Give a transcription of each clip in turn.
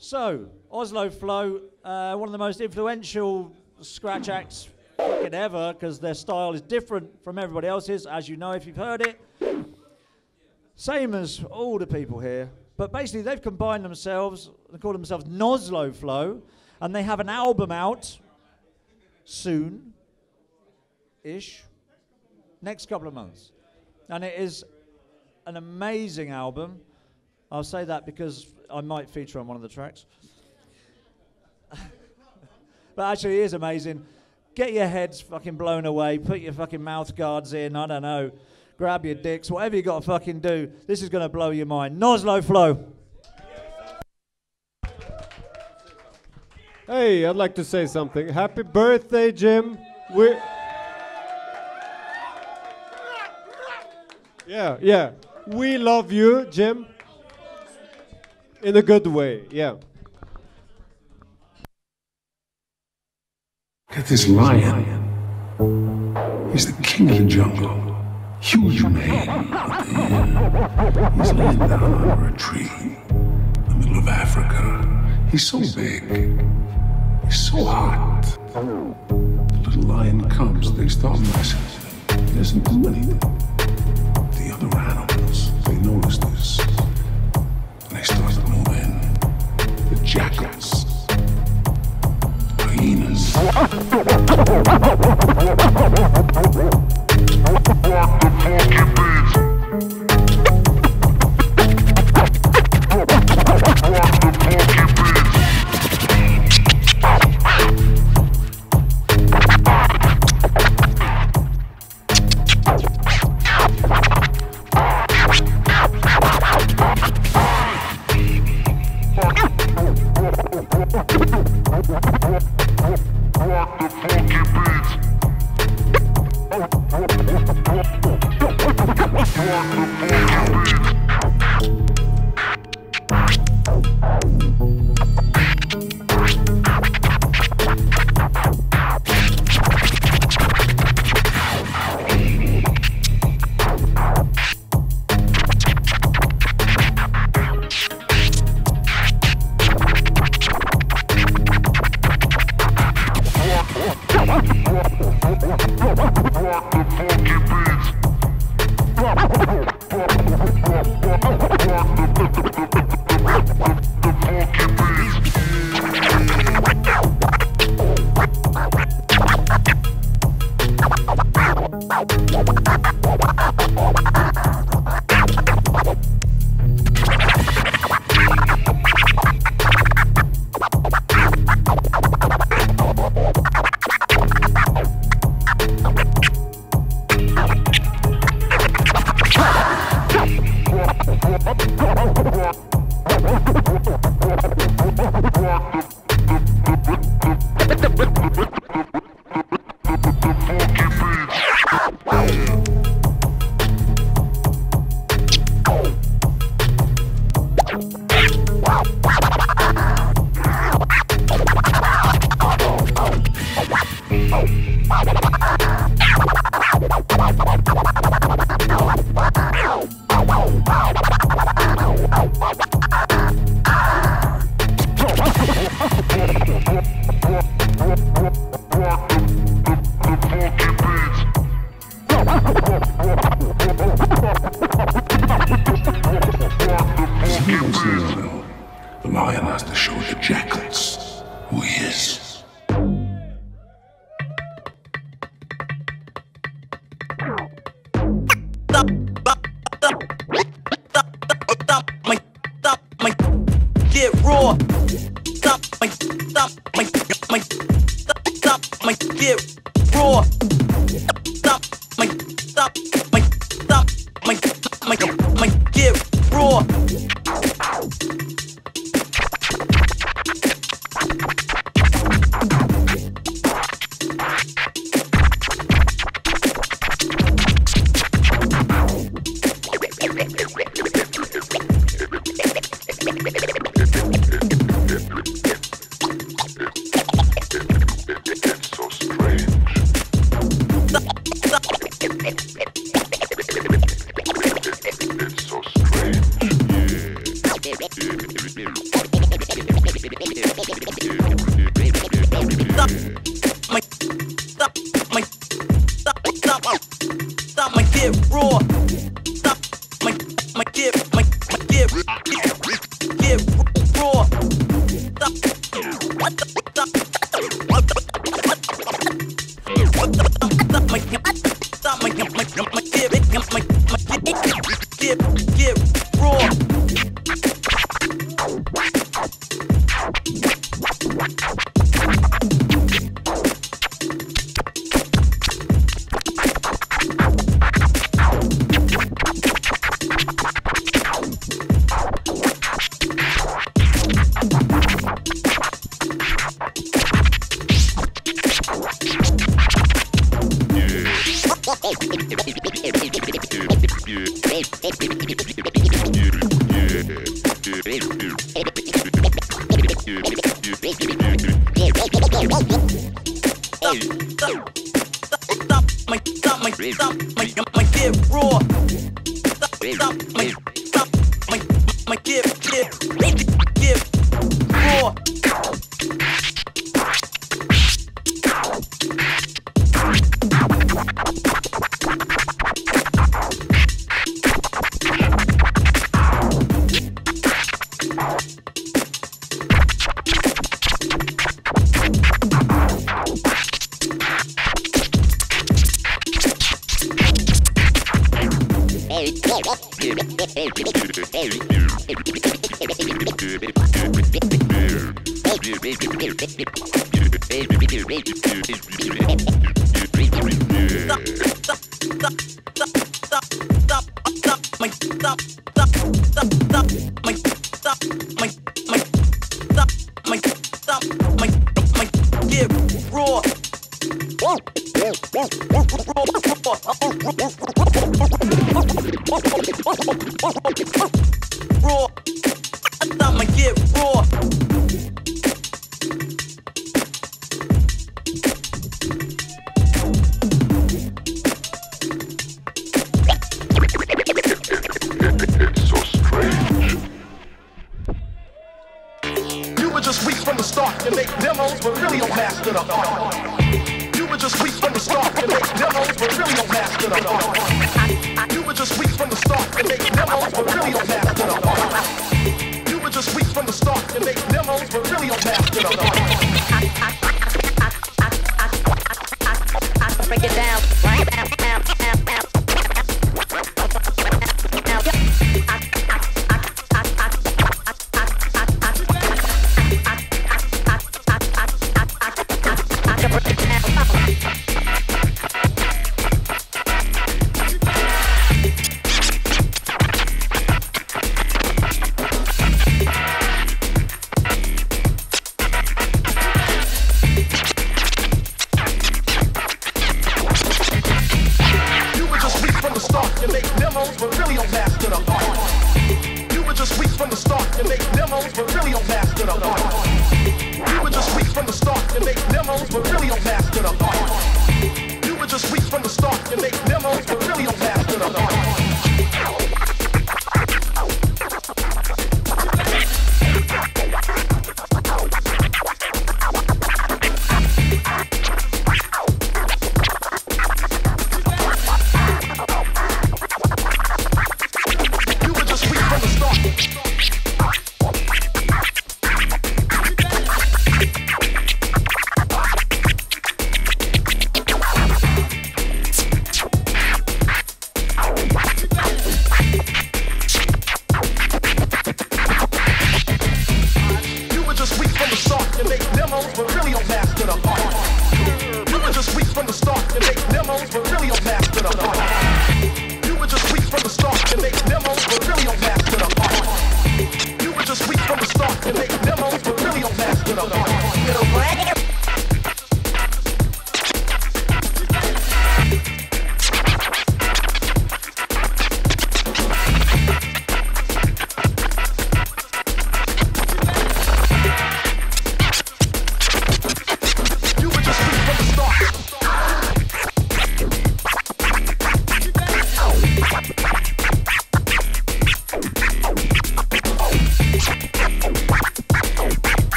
So, Oslo Flow, one of the most influential scratch acts fucking ever, because their style is different from everybody else's, as you know if you've heard it. Same as all the people here. But basically, they've combined themselves, they call themselves Noslo Flow, and they have an album out soon-ish, next couple of months. And it is an amazing album. I'll say that because I might feature on one of the tracks. But actually, it is amazing. Get your heads fucking blown away, put your fucking mouth guards in, I don't know, grab your dicks, whatever you got to fucking do. This is going to blow your mind. Noslo Flow. Hey, I'd like to say something. Happy birthday, Jim. Yeah. We love you, Jim. In a good way, yeah. Look at this lion. He's the king of the jungle. Huge man out there. He's laying down under a tree in the middle of Africa. He's so big. He's so hot. The little lion cubs, they start messing. He doesn't do anything. The other animals, they notice this. And they start moving. The jackals. Hyenas. The lion has to show the jackals who he is. Get raw. Stop my get raw. Stop my get raw. It's so strange.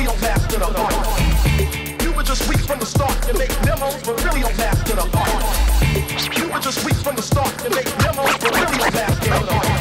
really don't master the art. You were just weak from the start, you make demos, but really don't master the art. You were just weak from the start, you make demos, but really don't master the art.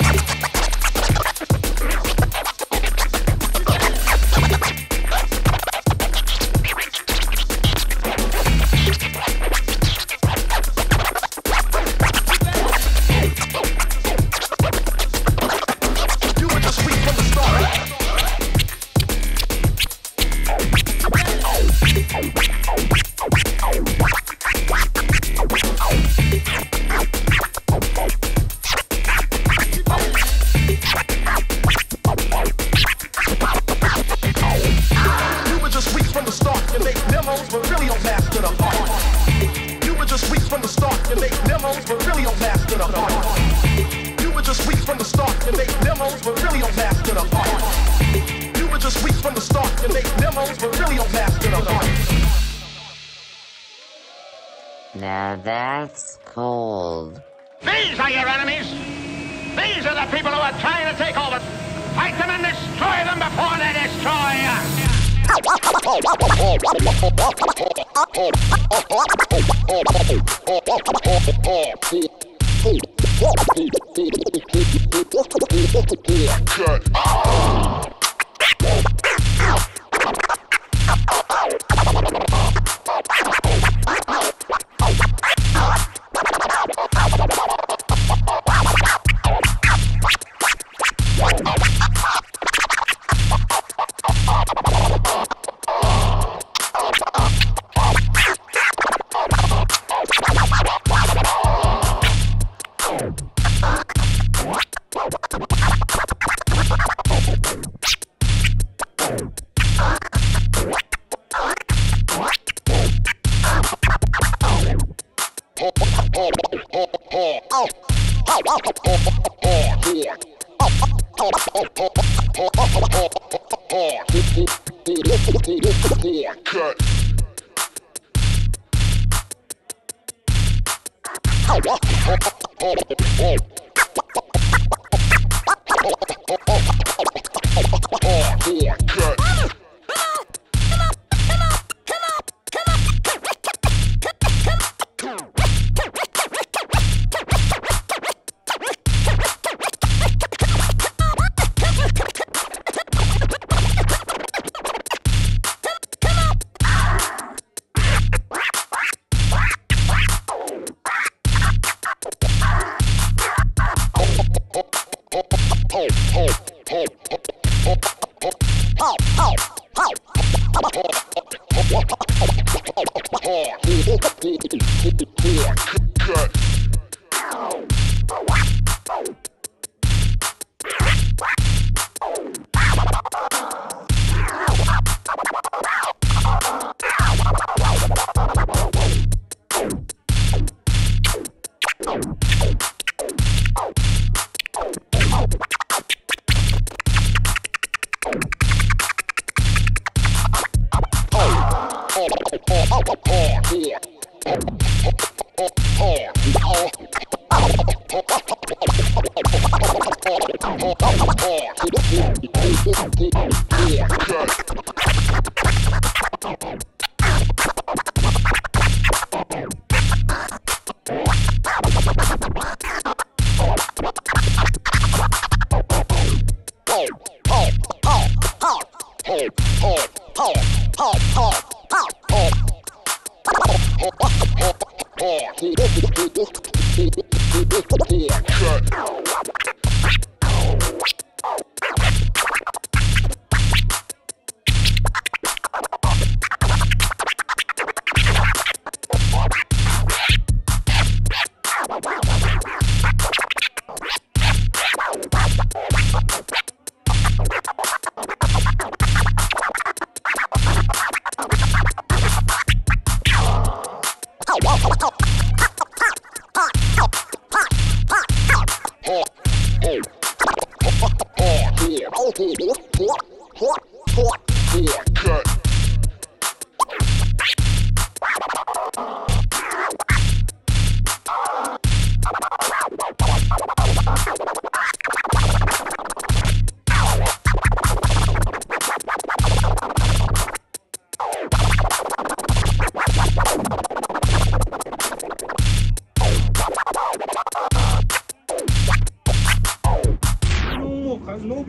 Now that's cold. These are your enemies. These are the people who are trying to take over. Fight them and destroy them before they destroy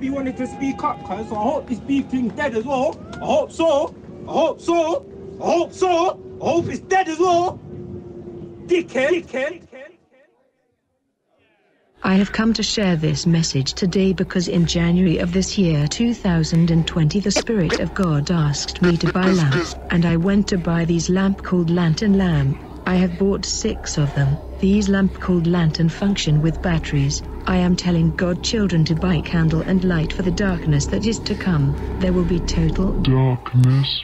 be wanting to speak up, cuz. So I hope this beef thing's dead as well. I hope so. I hope so. I hope so. I hope it's dead as well. Dickhead. I have come to share this message today because in January of this year 2020 the Spirit of God asked me to buy lamps, and I went to buy these lamp called Lantern Lamp. I have bought 6 of them. These lamp called Lantern function with batteries. I am telling God children to buy candle and light for the darkness that is to come. There will be total darkness.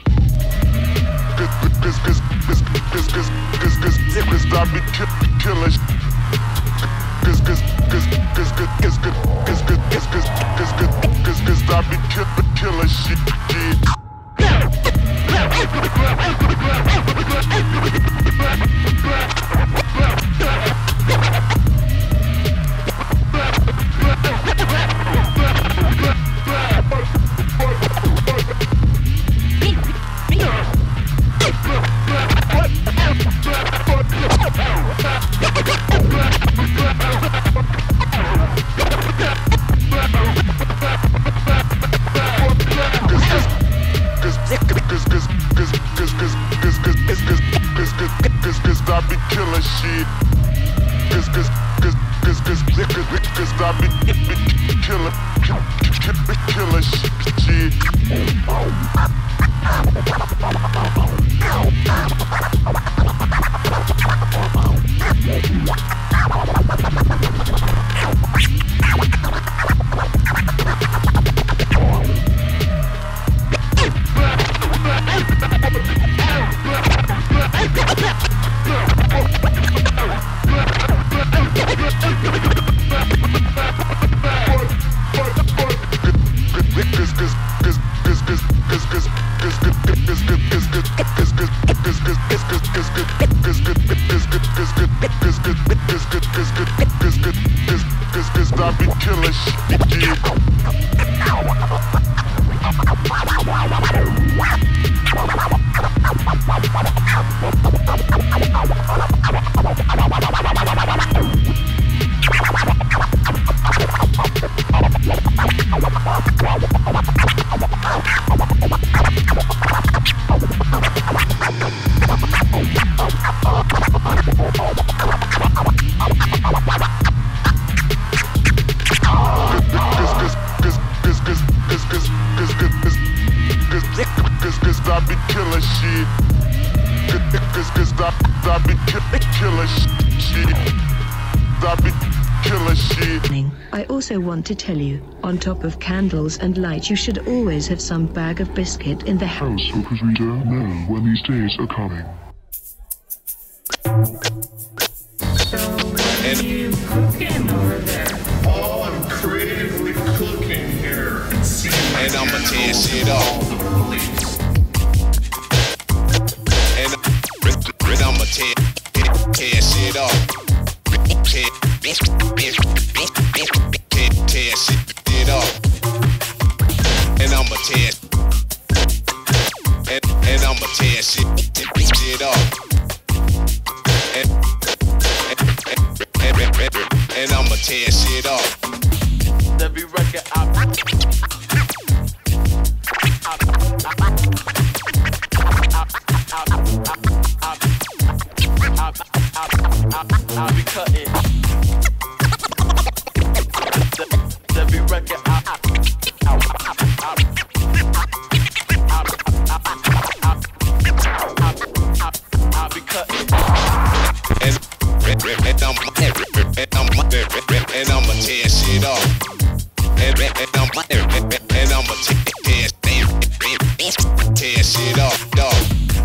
I also want to tell you, on top of candles and light you should always have some bag of biscuit in the house because we don't know when these days are coming. And you cooking over there? Oh, I'm creatively cooking here. And I'ma tear shit up. And I'ma tear shit up. Tear shit up. And I'ma tear. And I'ma tear shit up. And I'ma tear shit up. Every record I'll be cutting. Every record I'll be cutting. And I'ma tear shit up. And I'ma tear shit up, dog.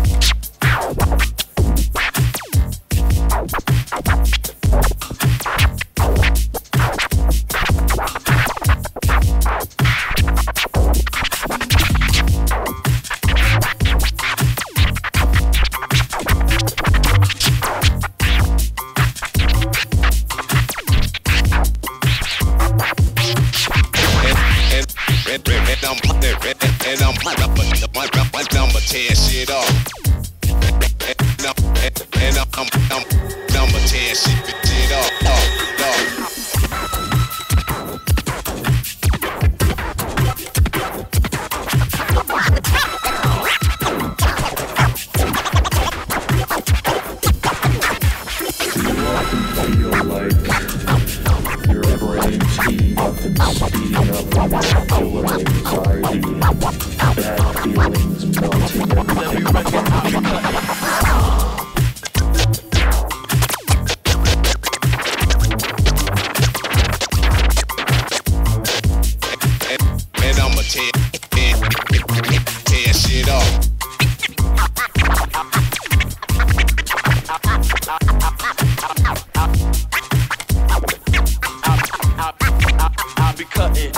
And I'ma tear shit up. And I'ma tear shit up. And I'ma tear shit up. I'll be cutting.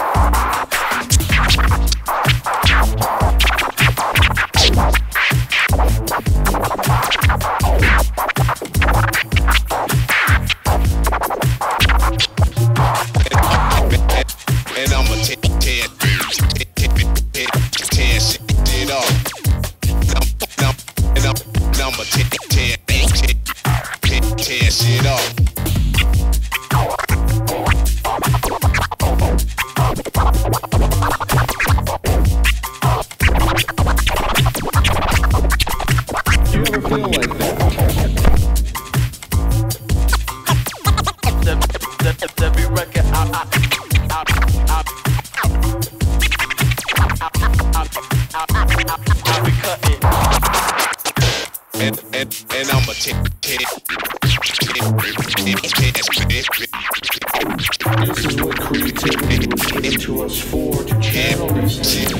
And I'ma tear shit up. And I'ma tear shit up. Do you ever feel like that? Every record I'll be cutting. And I'ma This is what creativity was given to us for, to channel these things.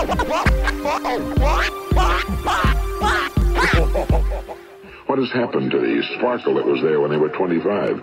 What has happened to the sparkle that was there when they were 25?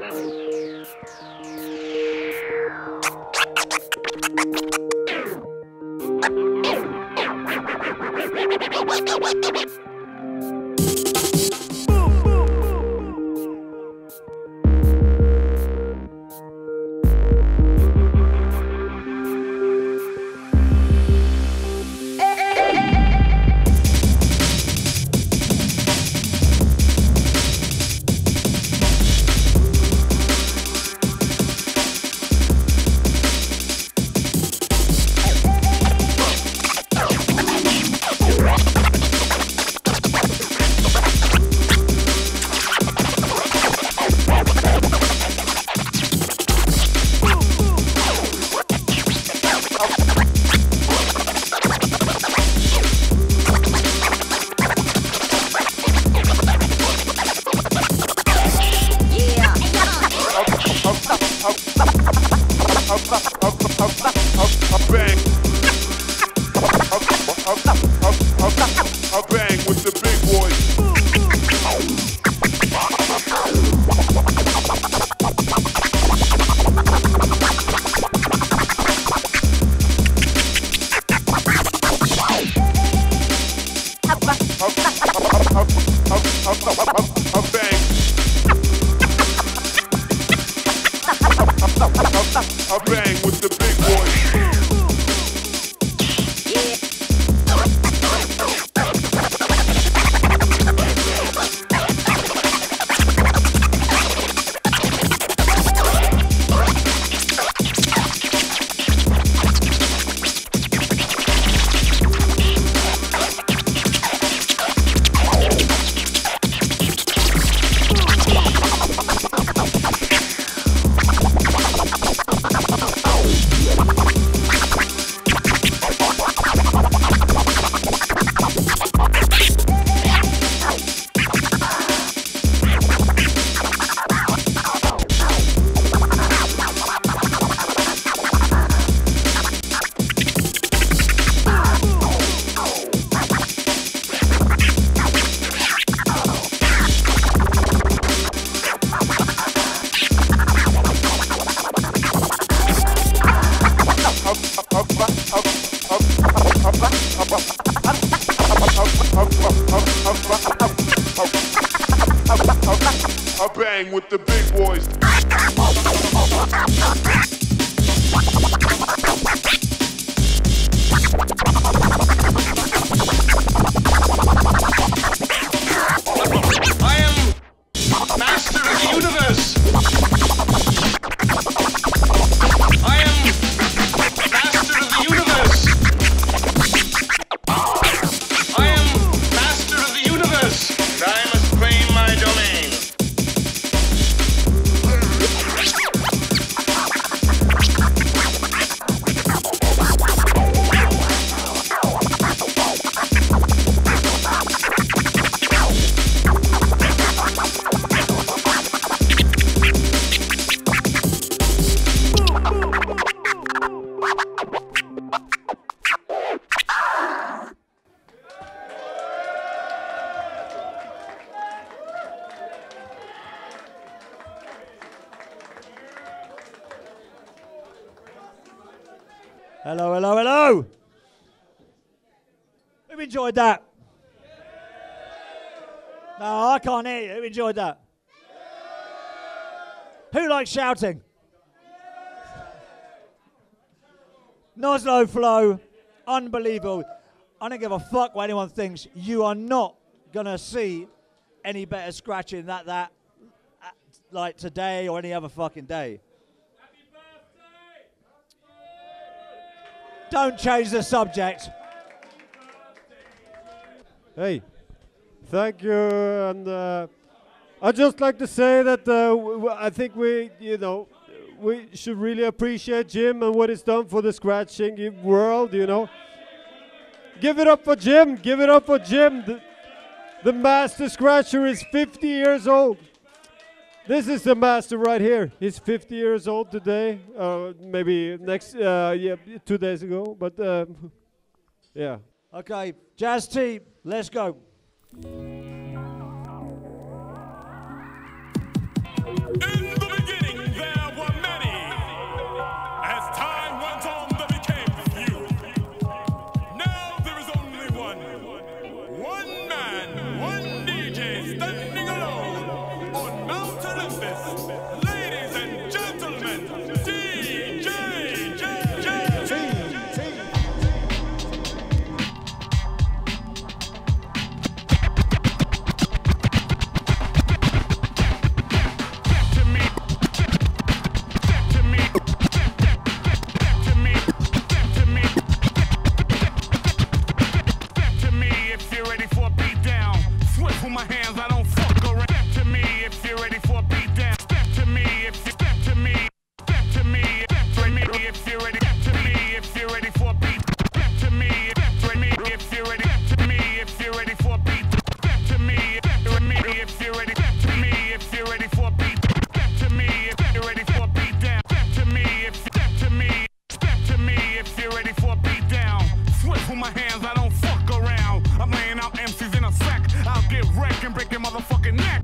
With the big boys. I am master of the universe. I am master of the universe. I am master of the universe. And I must claim my domain. Hello, hello, hello. Who enjoyed that? No, I can't hear you. Who enjoyed that? Who likes shouting? Noslow Flow, unbelievable. I don't give a fuck what anyone thinks. You are not gonna see any better scratching that like today or any other fucking day. Don't change the subject. Hey, thank you, and I'd just like to say that I think we should really appreciate Jim and what he's done for the scratching world, Give it up for Jim, give it up for Jim. The master scratcher is 50 years old. This is the master right here. He's 50 years old today, maybe 2 days ago, but Yeah. Okay, Jazz team, let's go. In the beginning there were many. As time went on, they became few. Now there is only one. One man, one DJ standing alone on Mount Olympus. Ladies and gentlemen, DJ my hands, I don't fuck around. Step to me if you're ready for a beat down. Step to me if you step to me. Step to me if you're ready. Step to me if you're ready for a beat. Step to me if you're ready. Step to me if you're ready for a beat. Step to me if you're ready. Step to me if you're ready for a beat. Step to me if you're ready for a beat down. Step to me if you're ready for a beat down. Swift with my hands, I don't fuck around. I'm laying out MCs in a sack. I'll get wrecked and break your motherfucking neck.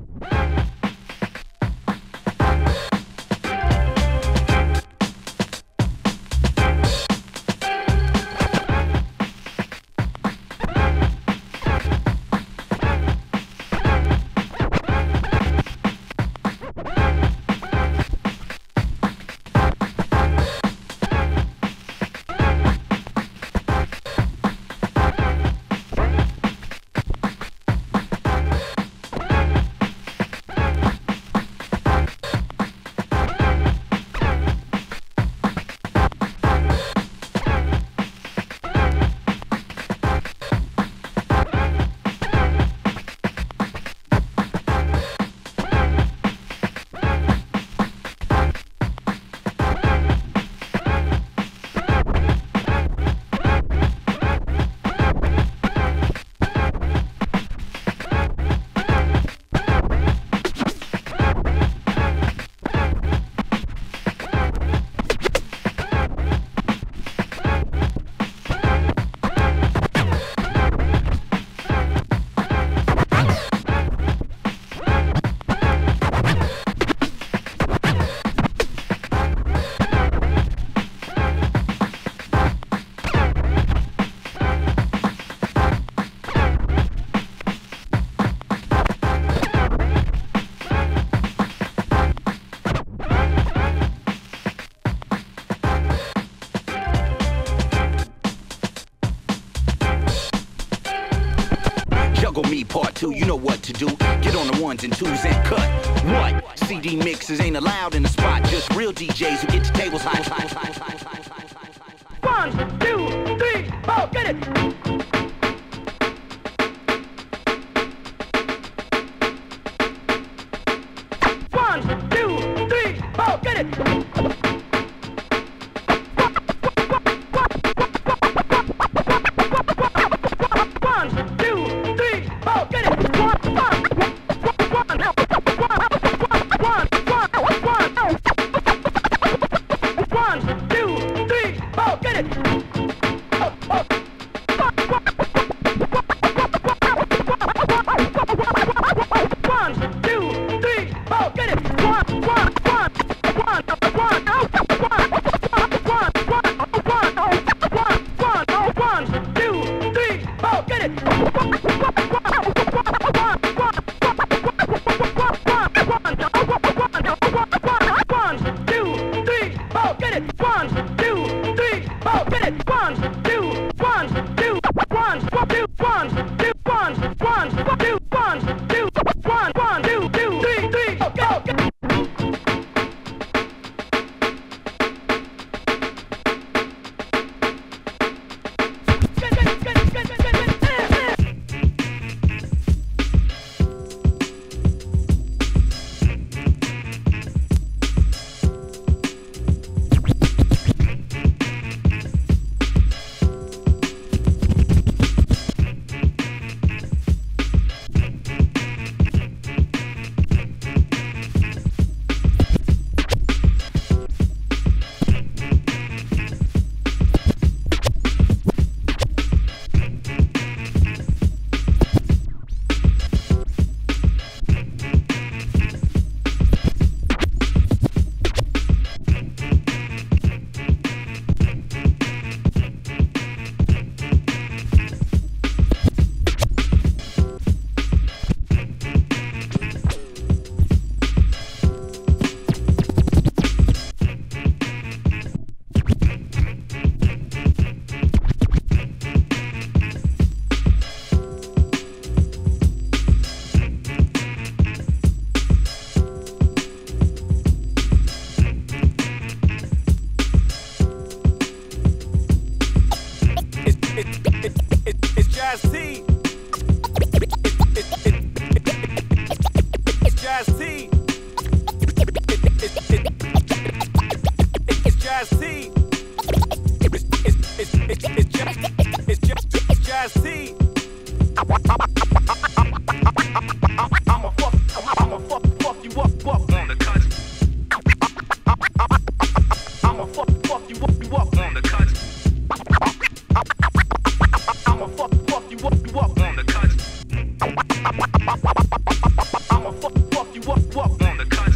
Juggle me part 2, you know what to do. Get on the ones and twos and cut. What? CD mixes ain't allowed in the spot. Just real DJs who get the tables high. 1, 2, 3, 4, get it! T. It's Jazz T. It's Jazz T. It's Jazz T. I'ma fuck you up on the cut. I'ma fuck you up on the cut. I'ma fuck you up on the cut. I'ma fuck you up on the cut.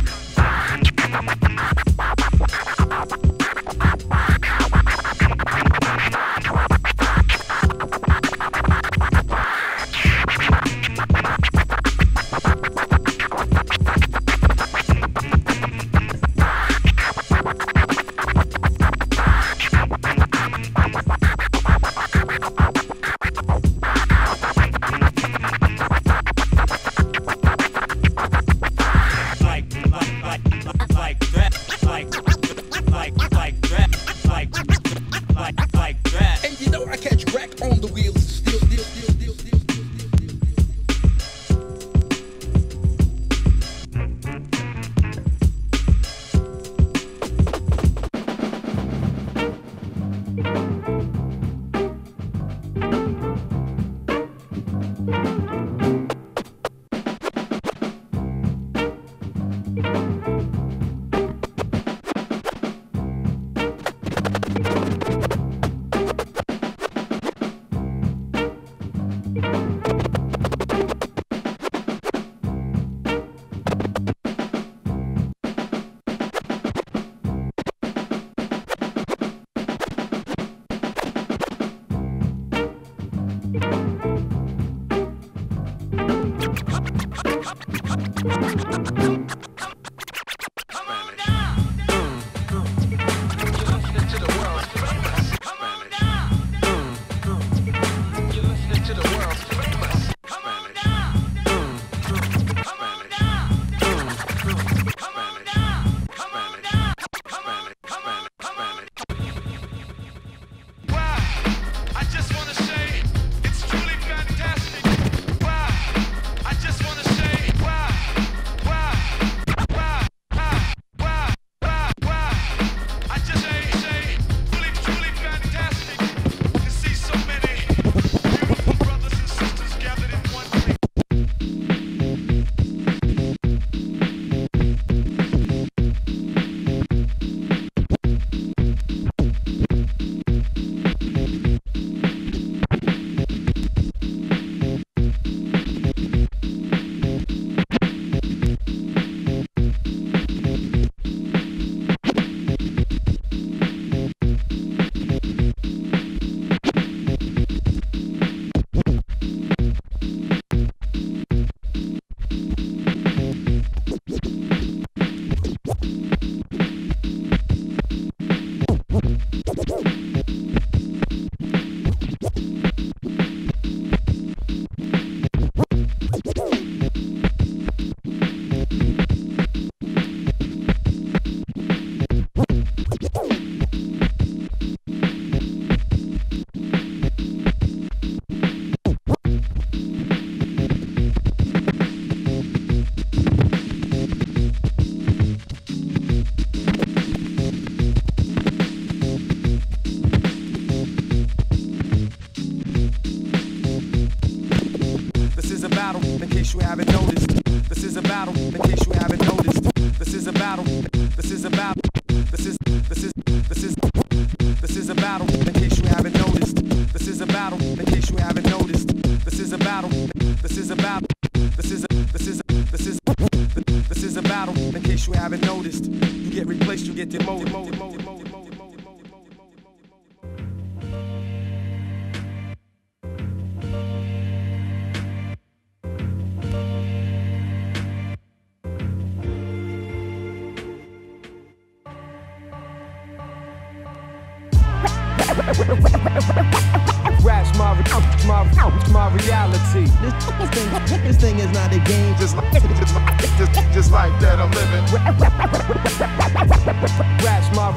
And you know I catch wreck on the wheels. Still. case you haven't noticed. This is a battle, in case you haven't noticed. This is a battle. This is a battle. This is a battle, in case you haven't noticed. This is a battle, in case you haven't noticed. This is a battle. This is a battle. This is a battle, in case you haven't noticed. You get replaced, you get demoted. Rap my reality. This thing is not a game. Just like that I'm living. Rap's my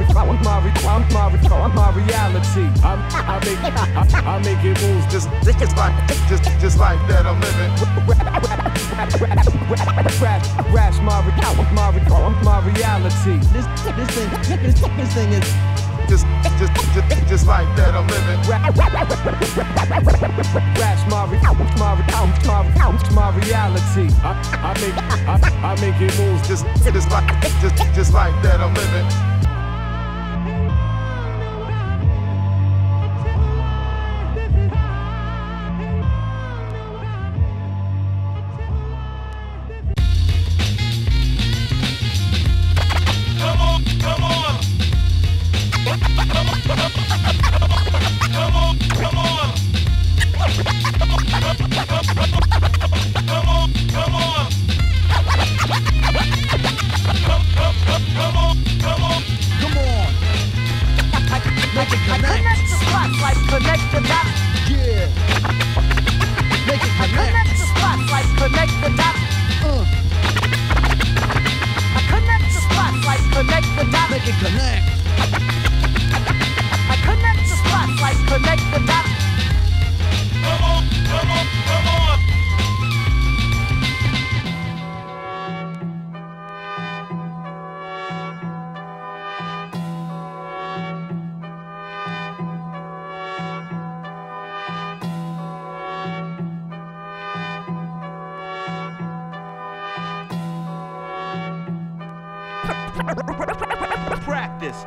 reality. I make it moves just like that I'm living. Rap's my reality. This thing is just like that I'm living. Rap's my reality. I make it moves just like that I'm living. Practice.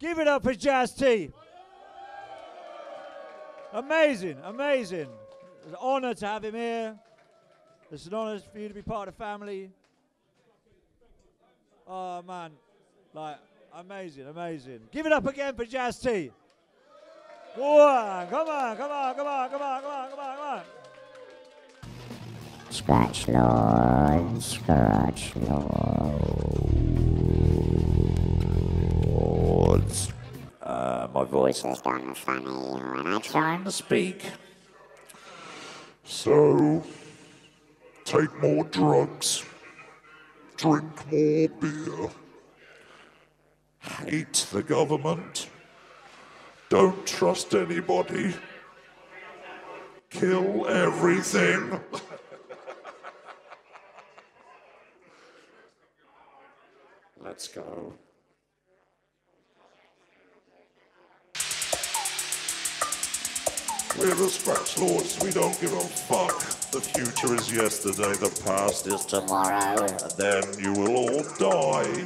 Give it up for Jazz T. Amazing, amazing. It's an honour to have him here. It's an honour for you to be part of the family. Oh man, like amazing, amazing. Give it up again for Jazz T. Go on, come on, come on, come on, come on, come on, come on, come on. Scratch Lord, Scratch Lords. My voice has gone funny when I try to speak. So, take more drugs, drink more beer, hate the government, don't trust anybody, kill everything. Let's go. We're the Scratch Lords, we don't give a fuck. The future is yesterday, the past is tomorrow, and then you will all die.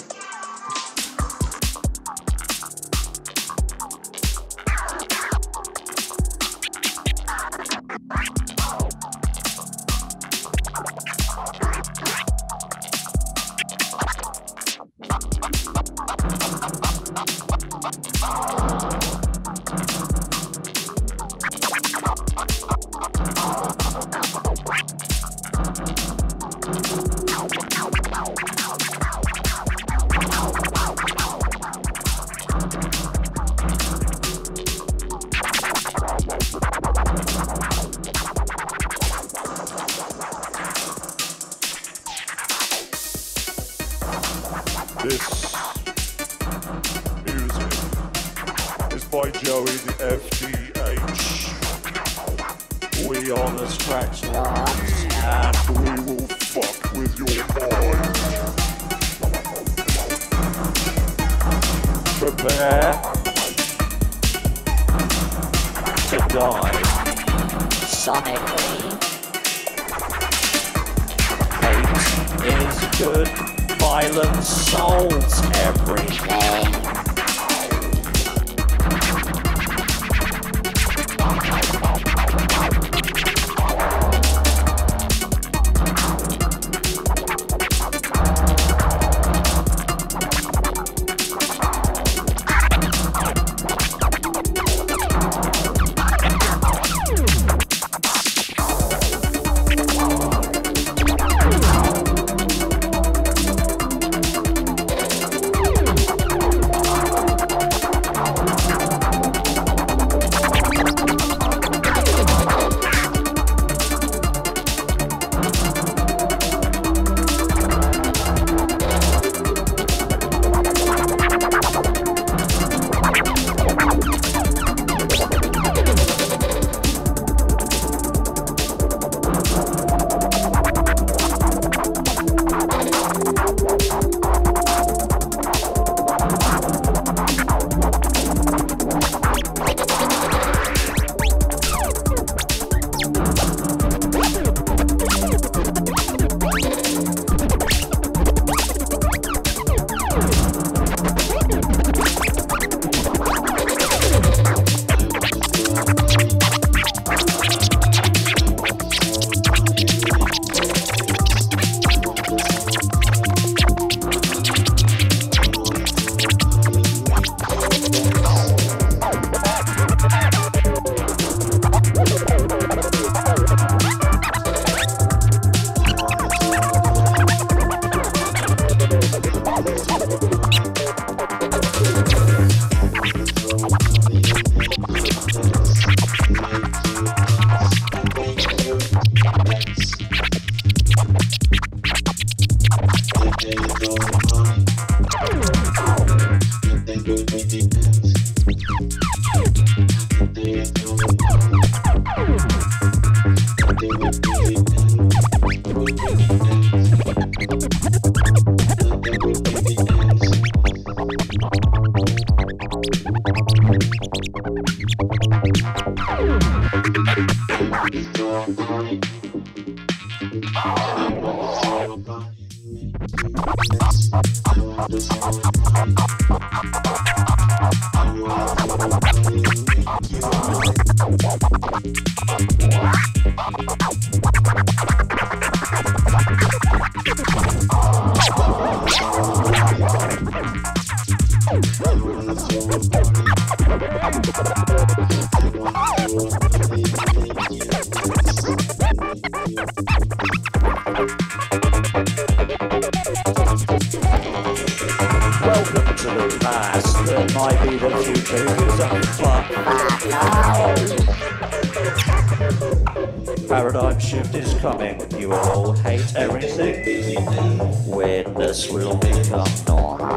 This music is by Joey the FDH. We are the Scratch Lords, and we will fuck with your mind. Prepare to die sonically. Hate is good. Violence solves everything. Bye. Welcome to the past that might be the future. Who's up fuck? Paradigm shift is coming. You all hate everything. Weirdness will become normal.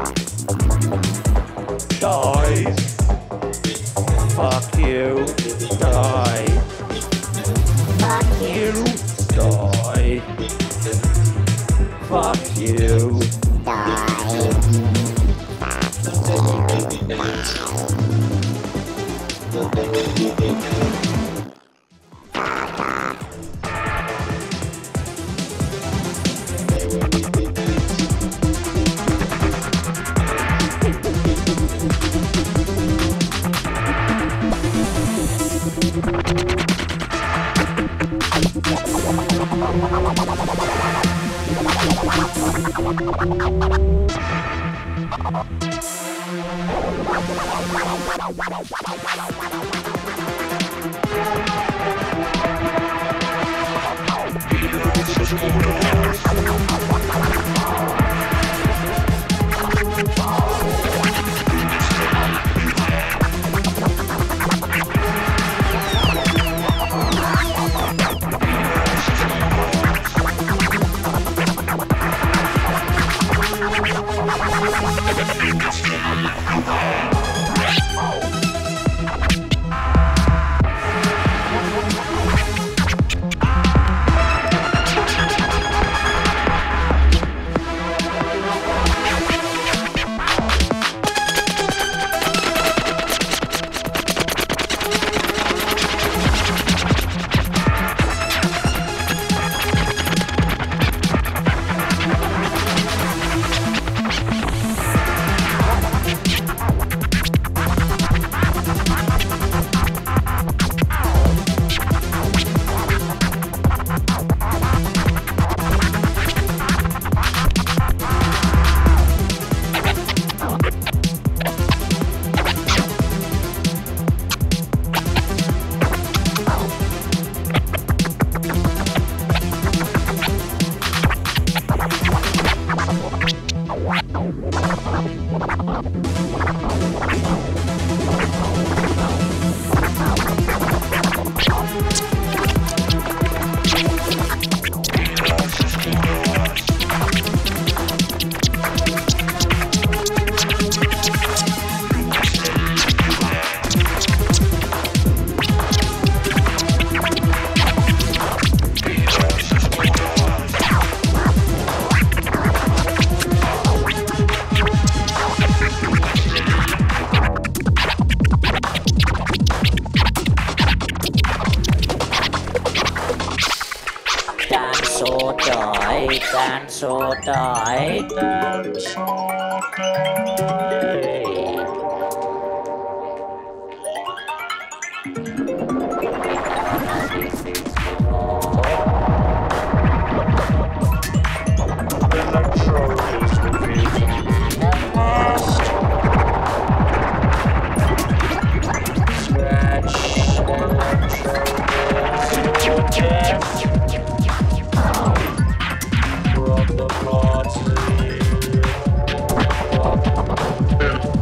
Die. Fuck you. Die. Fuck you. Die. Fuck you. Dance or die, dance or die. From the party.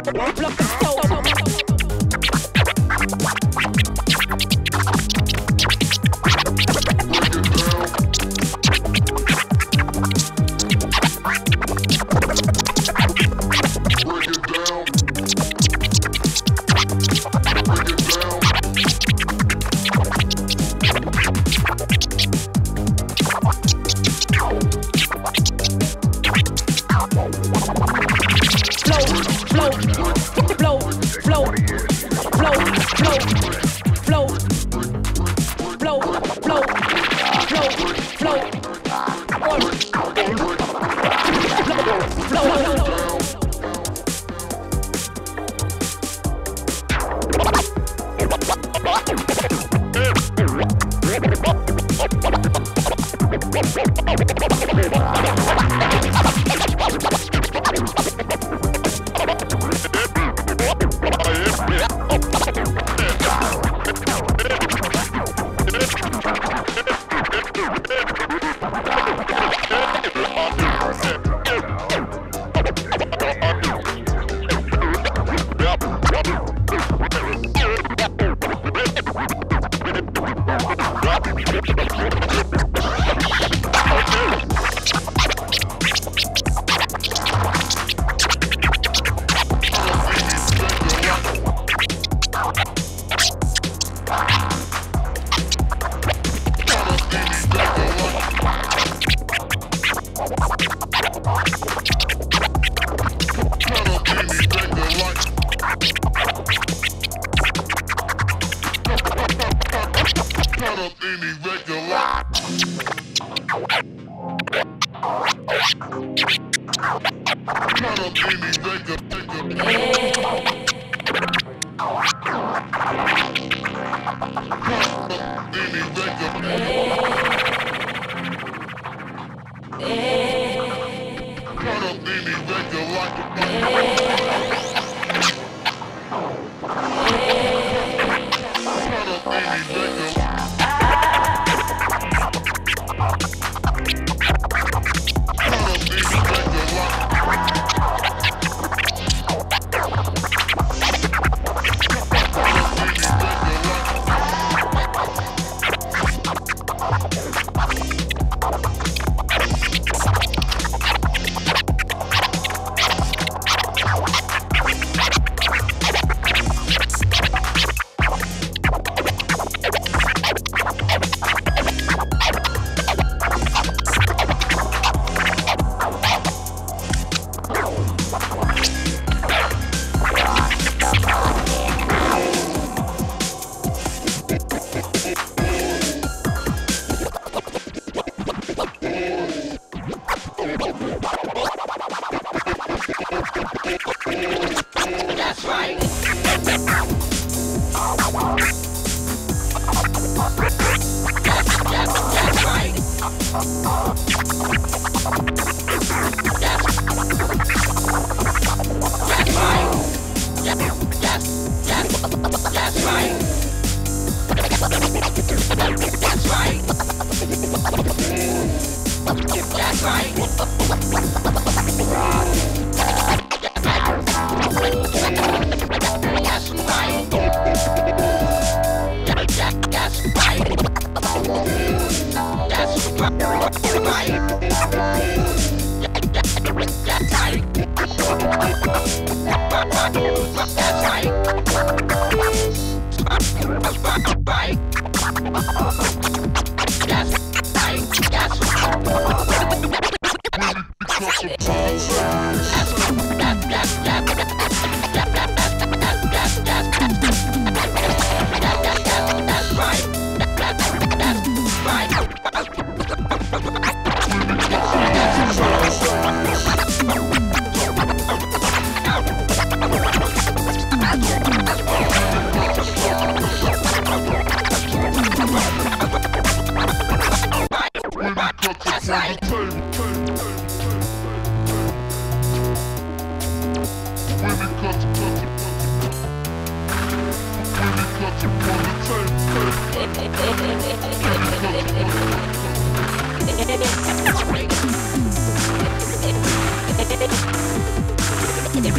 Every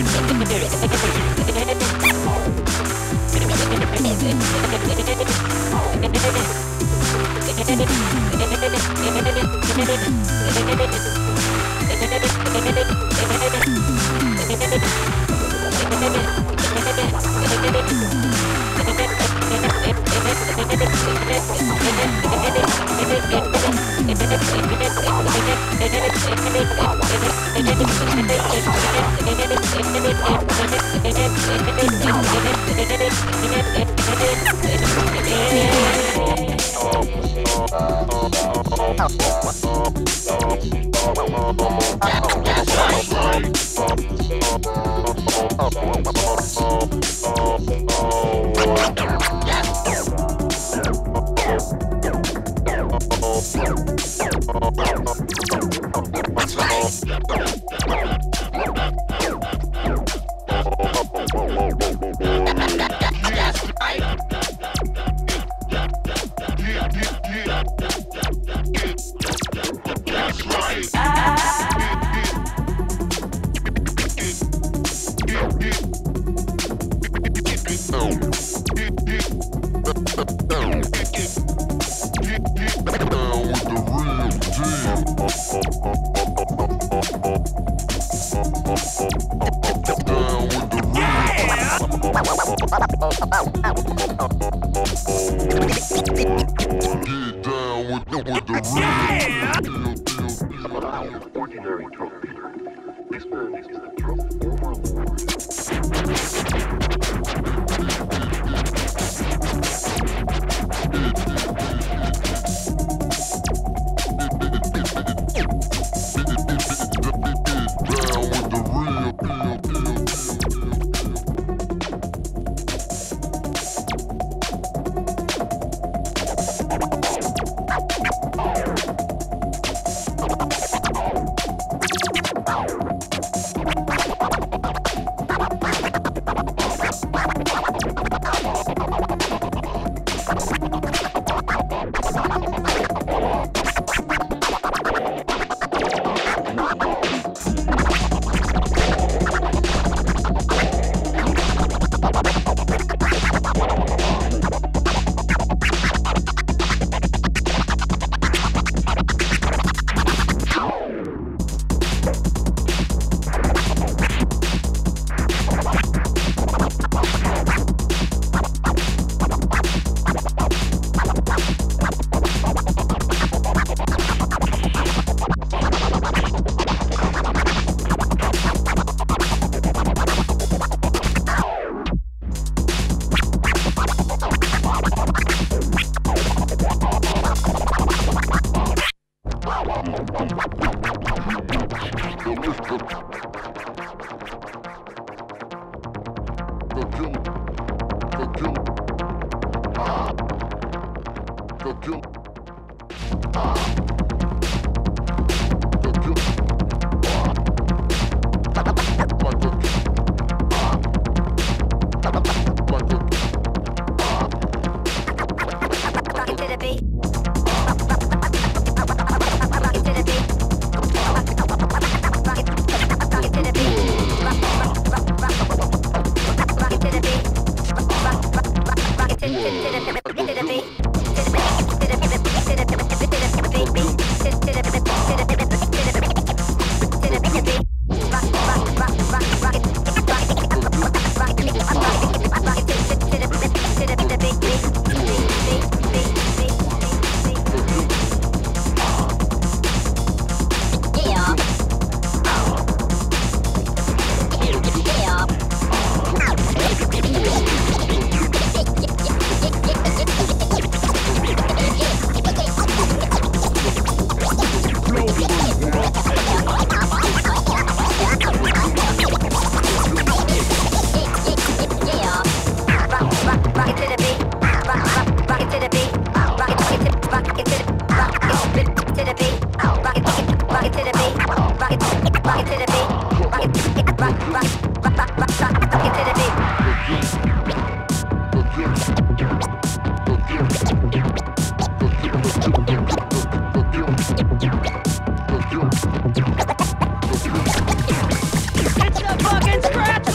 It's the fucking scratch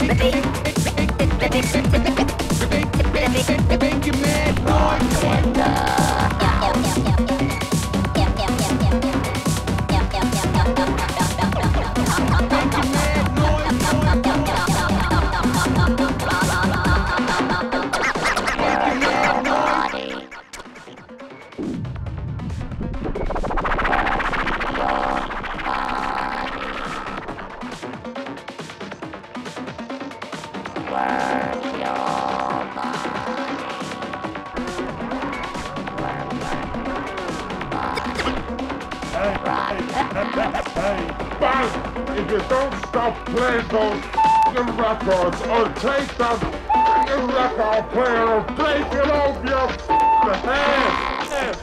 If you don't stop playing those f***ing records, or take that f***ing record player or take it off your f***ing head.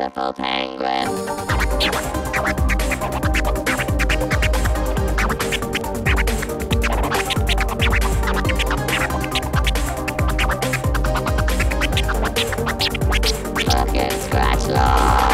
beautiful penguin. Fucking Scratch Lord.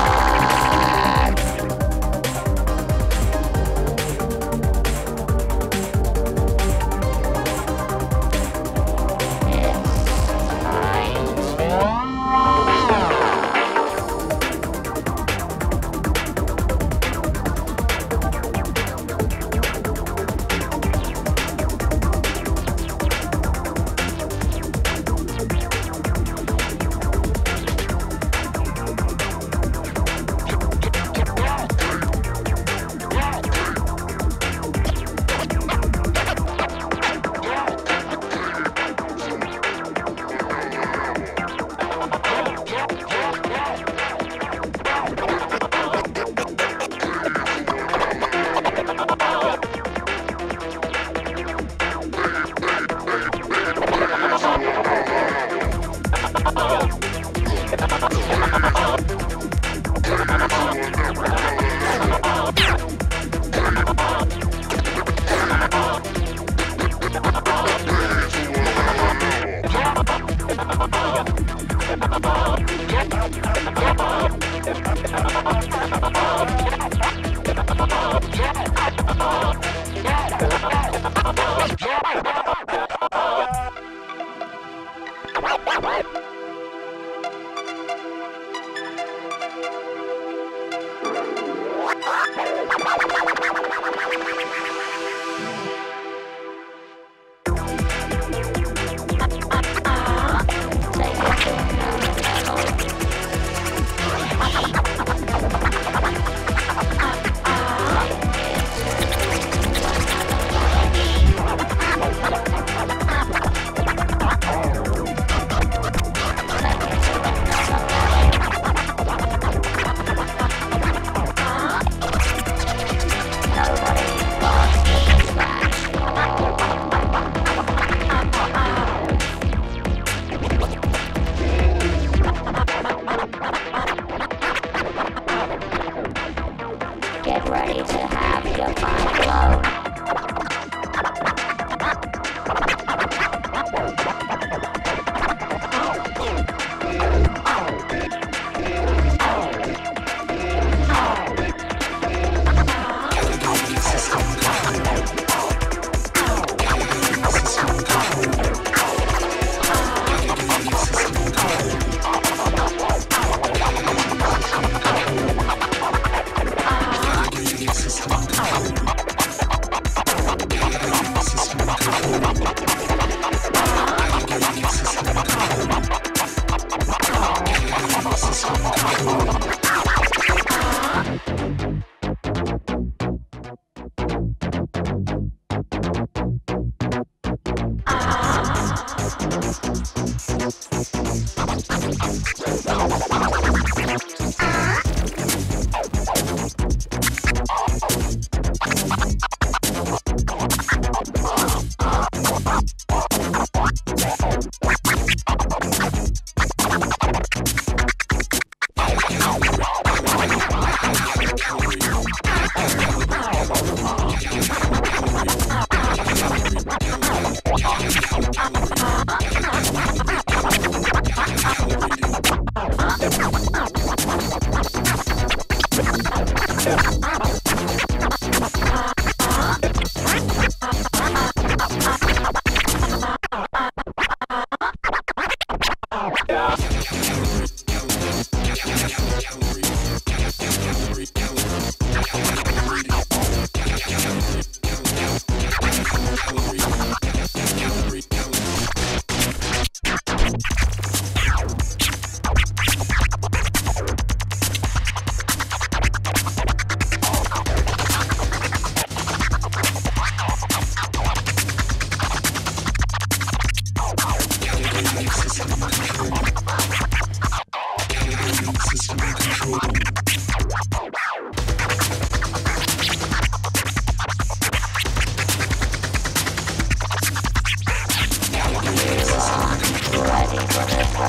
Ready for this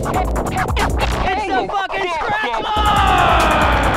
It's the fucking Scratch Lord!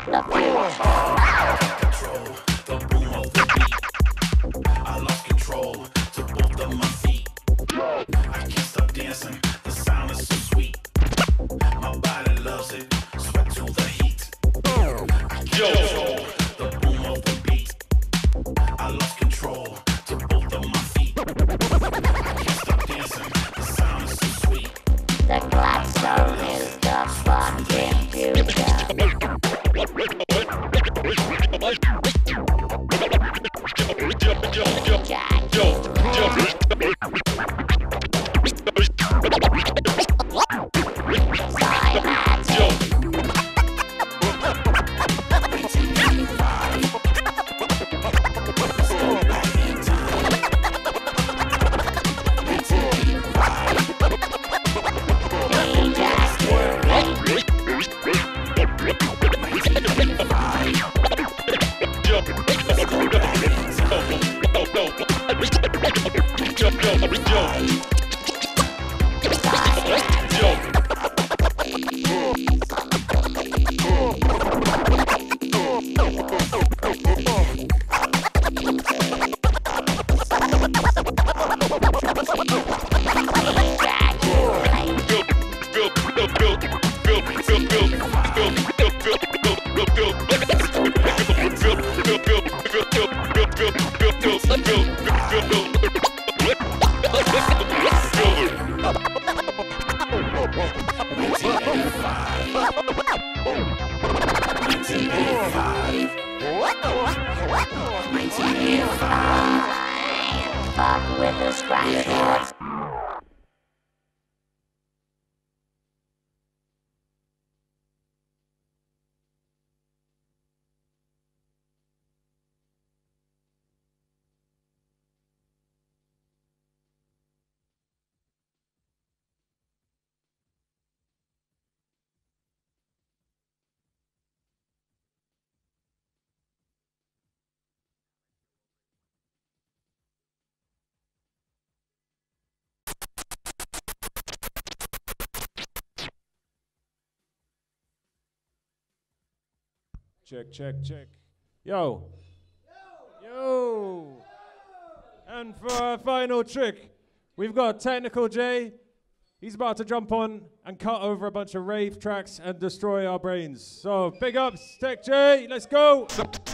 the floor. The boom of the beat. I lost control to both of my feet. I can't stop dancing. The sound is so sweet. My body loves it. Sweat to the heat. Yo, the boom of the beat. I lost control to both of my feet. I can't stop dancing. The sound is so sweet. The Gladstone is the fucking future. Fuck with the scratch. Check. Yo. And for our final trick, we've got Technical J. He's about to jump on and cut over a bunch of rave tracks and destroy our brains. So big ups, Tech J. Let's go.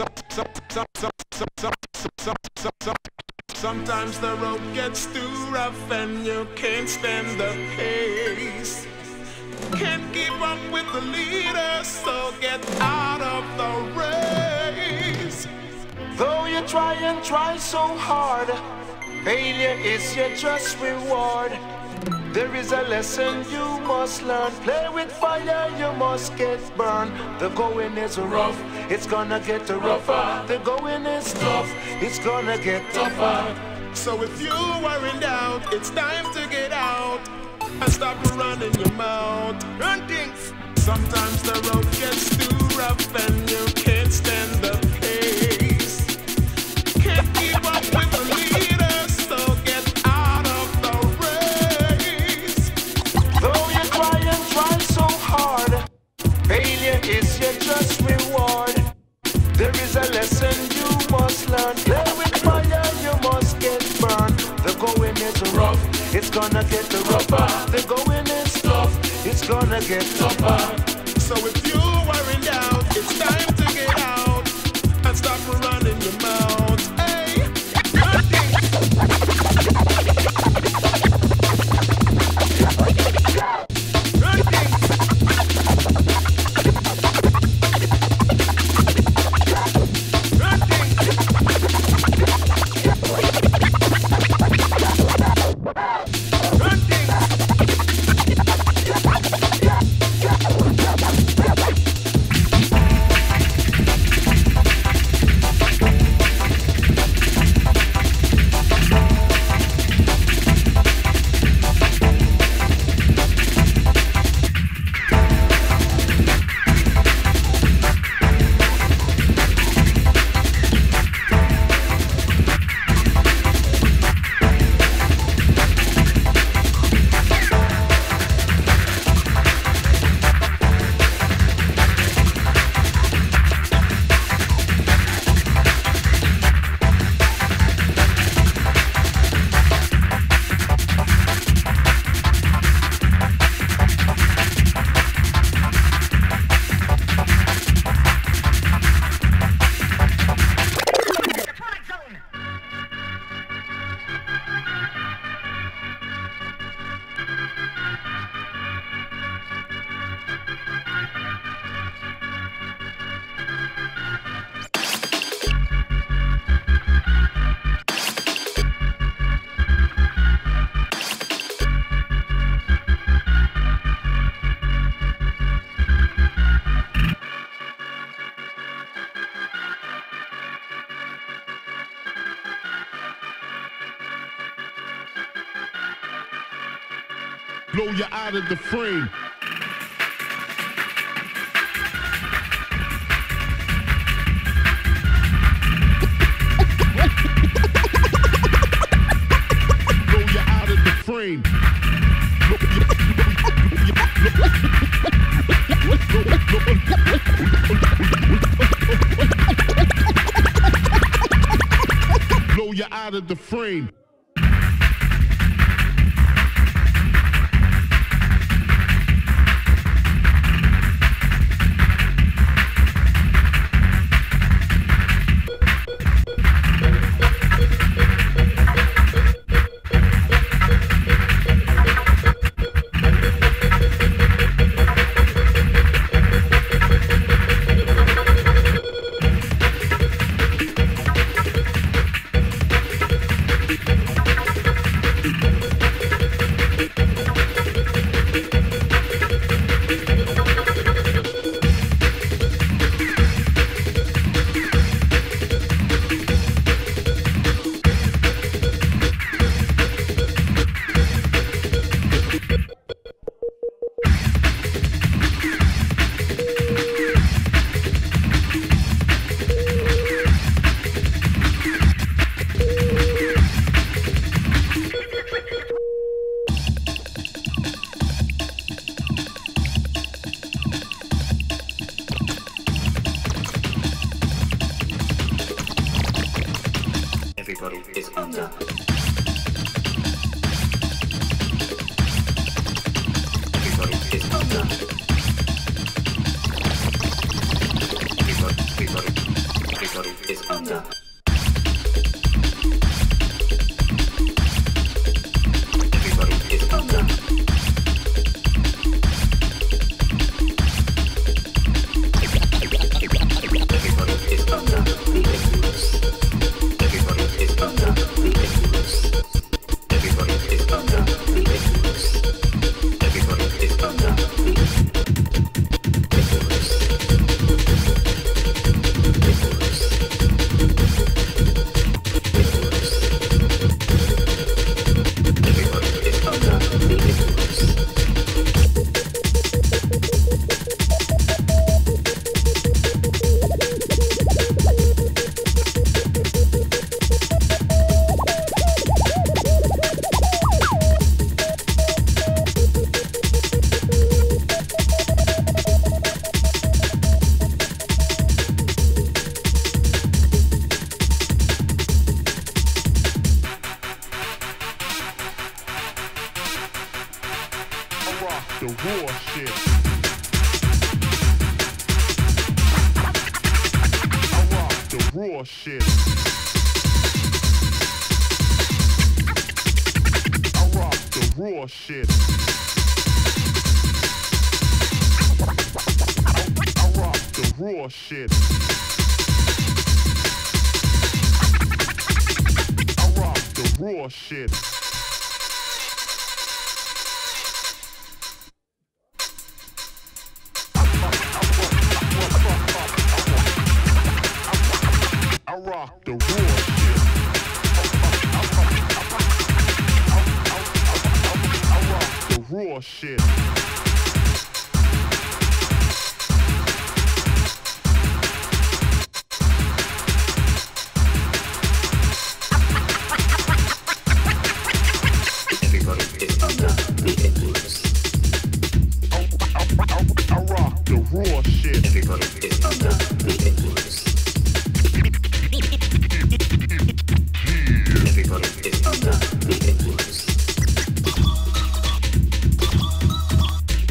Sometimes the road gets too rough and you can't stand the pace. Can't keep up with the leader, so get out of the race. Though you try so hard, failure is your just reward. There is a lesson you must learn. Play with fire, you must get burned. The going is rough, it's gonna get rougher. The going is tough, it's gonna get tougher. So if you are in doubt, it's time to get out and stop running your mouth. Run things. Sometimes the road gets too rough and you can't stand the pace. Can't keep up with the leaders, so get out of the race. Though you try so hard, failure is your just reward. There is a lesson you must learn. Play with fire, you must get burned. The going is rough, it's gonna get rougher. The going is tough, it's gonna get tougher. So if you are in doubt, it's time to get out and stop running your mouth. Hey, blow you out of the frame. Blow you out of the frame. Blow you out of the frame. Everybody is under. Everybody is under. Everybody is under. Everybody is under. Everybody is under the influence. Everybody is under the influence. Everybody is under the influence. Everybody is under the influence. The raw shit. I rock the raw shit. I rock the raw shit. I rock the raw shit. I rock the raw shit. I rock the raw shit. I rock the raw shit. Everybody is under the influence. I rock the raw shit. Everybody is under the influence. Everybody is under the influence.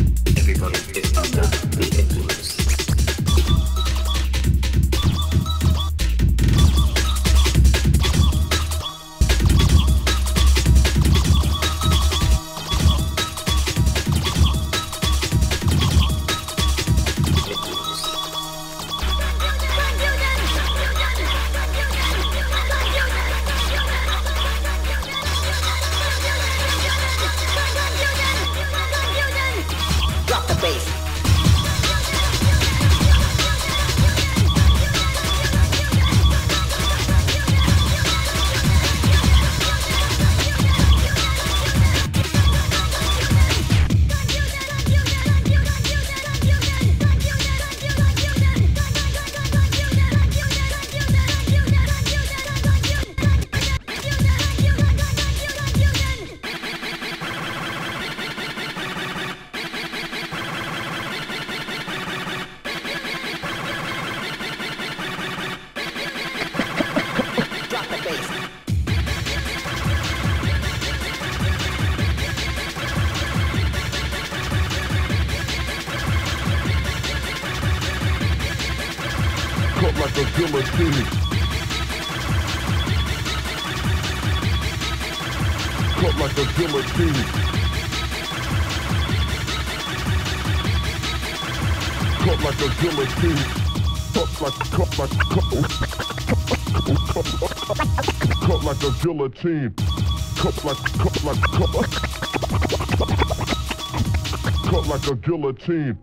like a guillotine. Cut like a guillotine. Cut like a guillotine. Cut like a guillotine. Cut like a guillotine.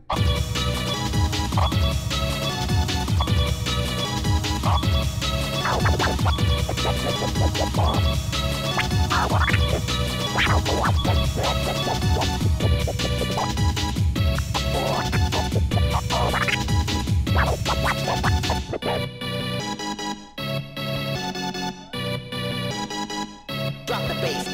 Drop the bass.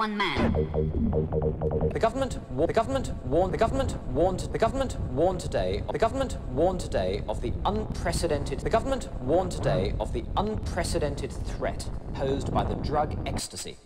one man. The government warned today of the unprecedented threat posed by the drug ecstasy.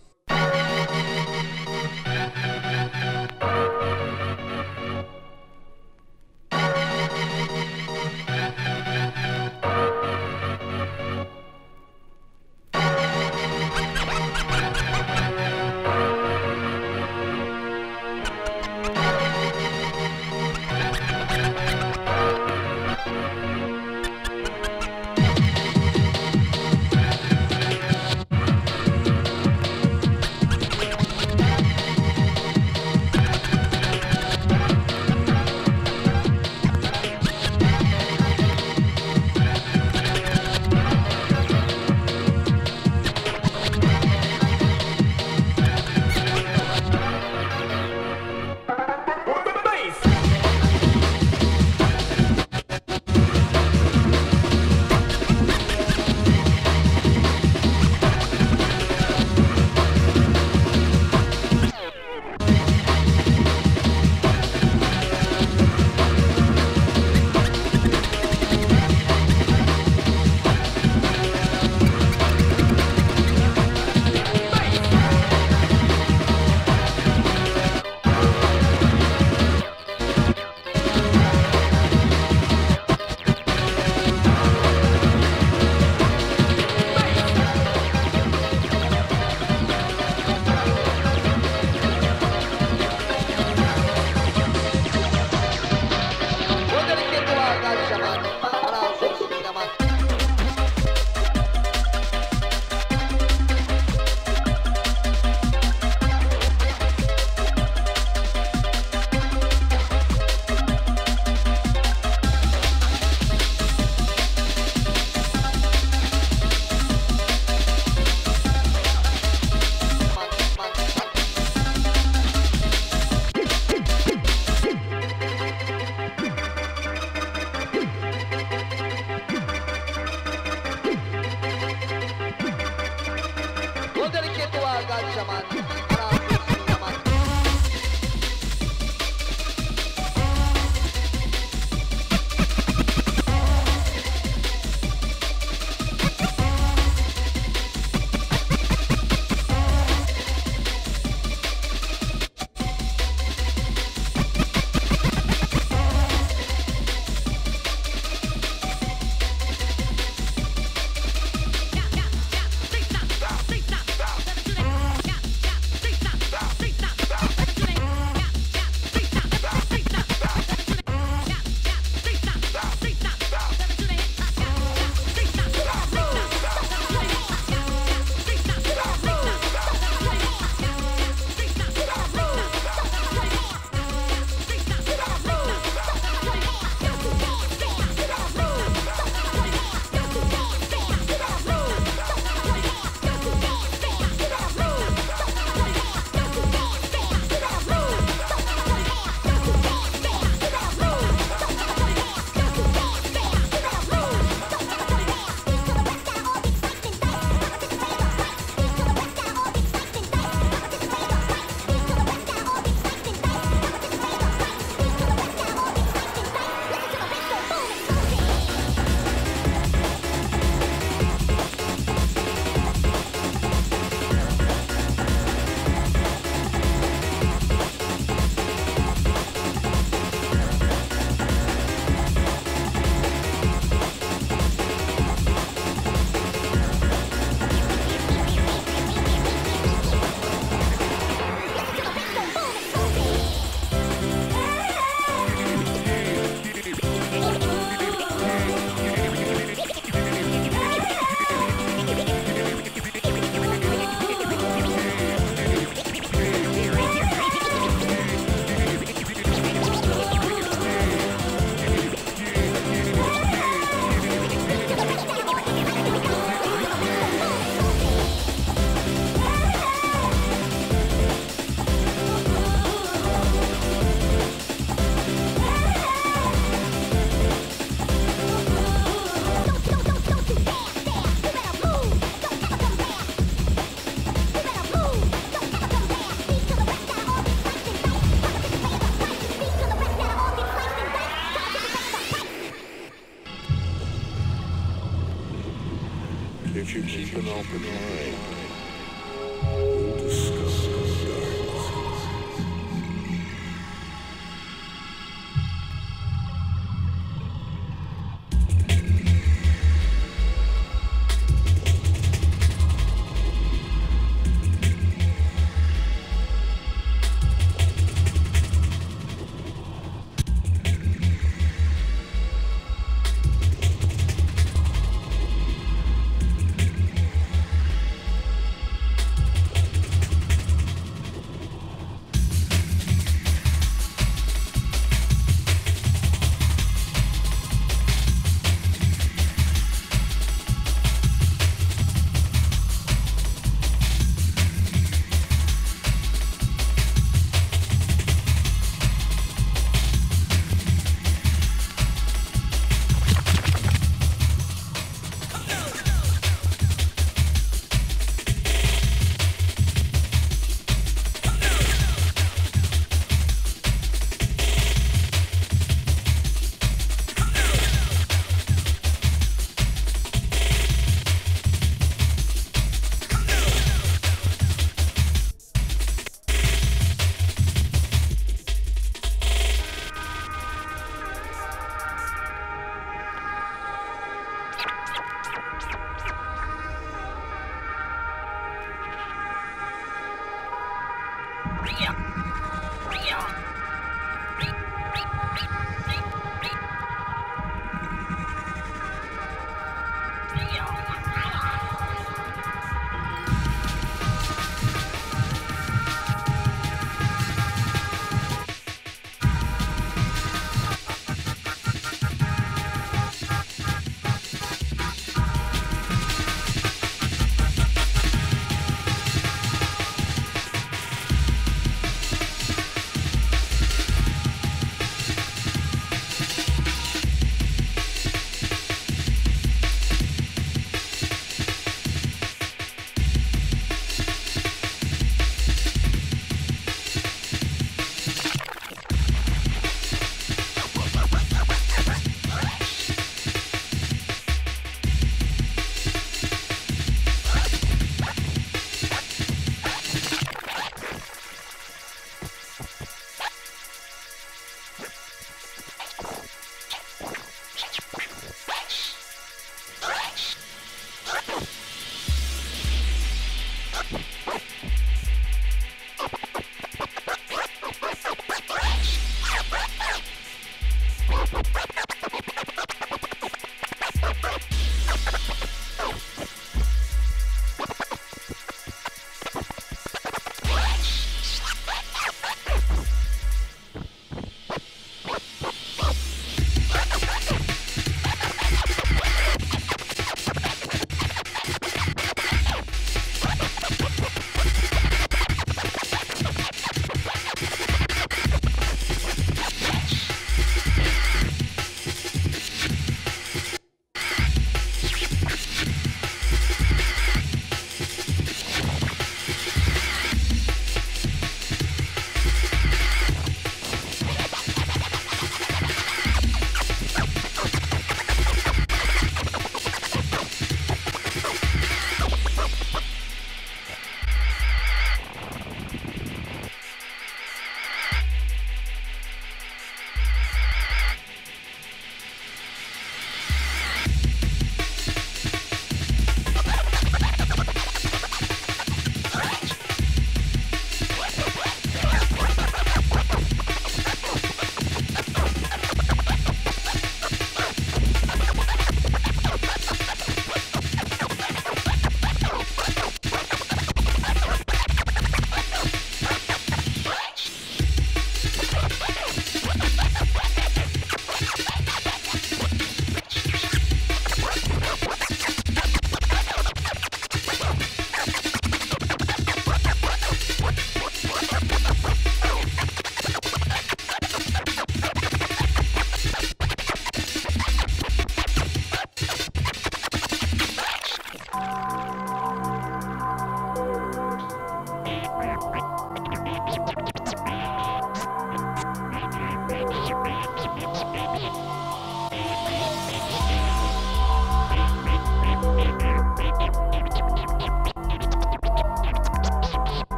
open mind. We'll discuss darkness.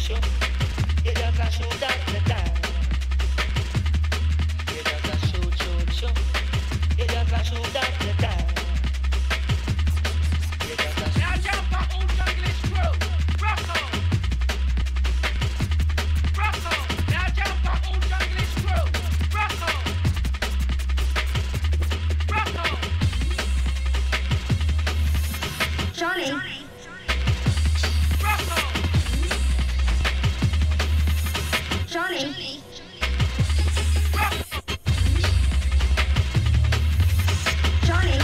You just a shoot up the time. You just a shoot. You just a shoot up the time. You just a now jump up on Junglish crew. Rocco. Now jump up on Junglish crew. Rocco. Johnny. Rocco. Johnny. Johnny.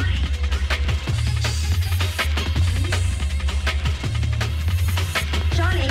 Johnny.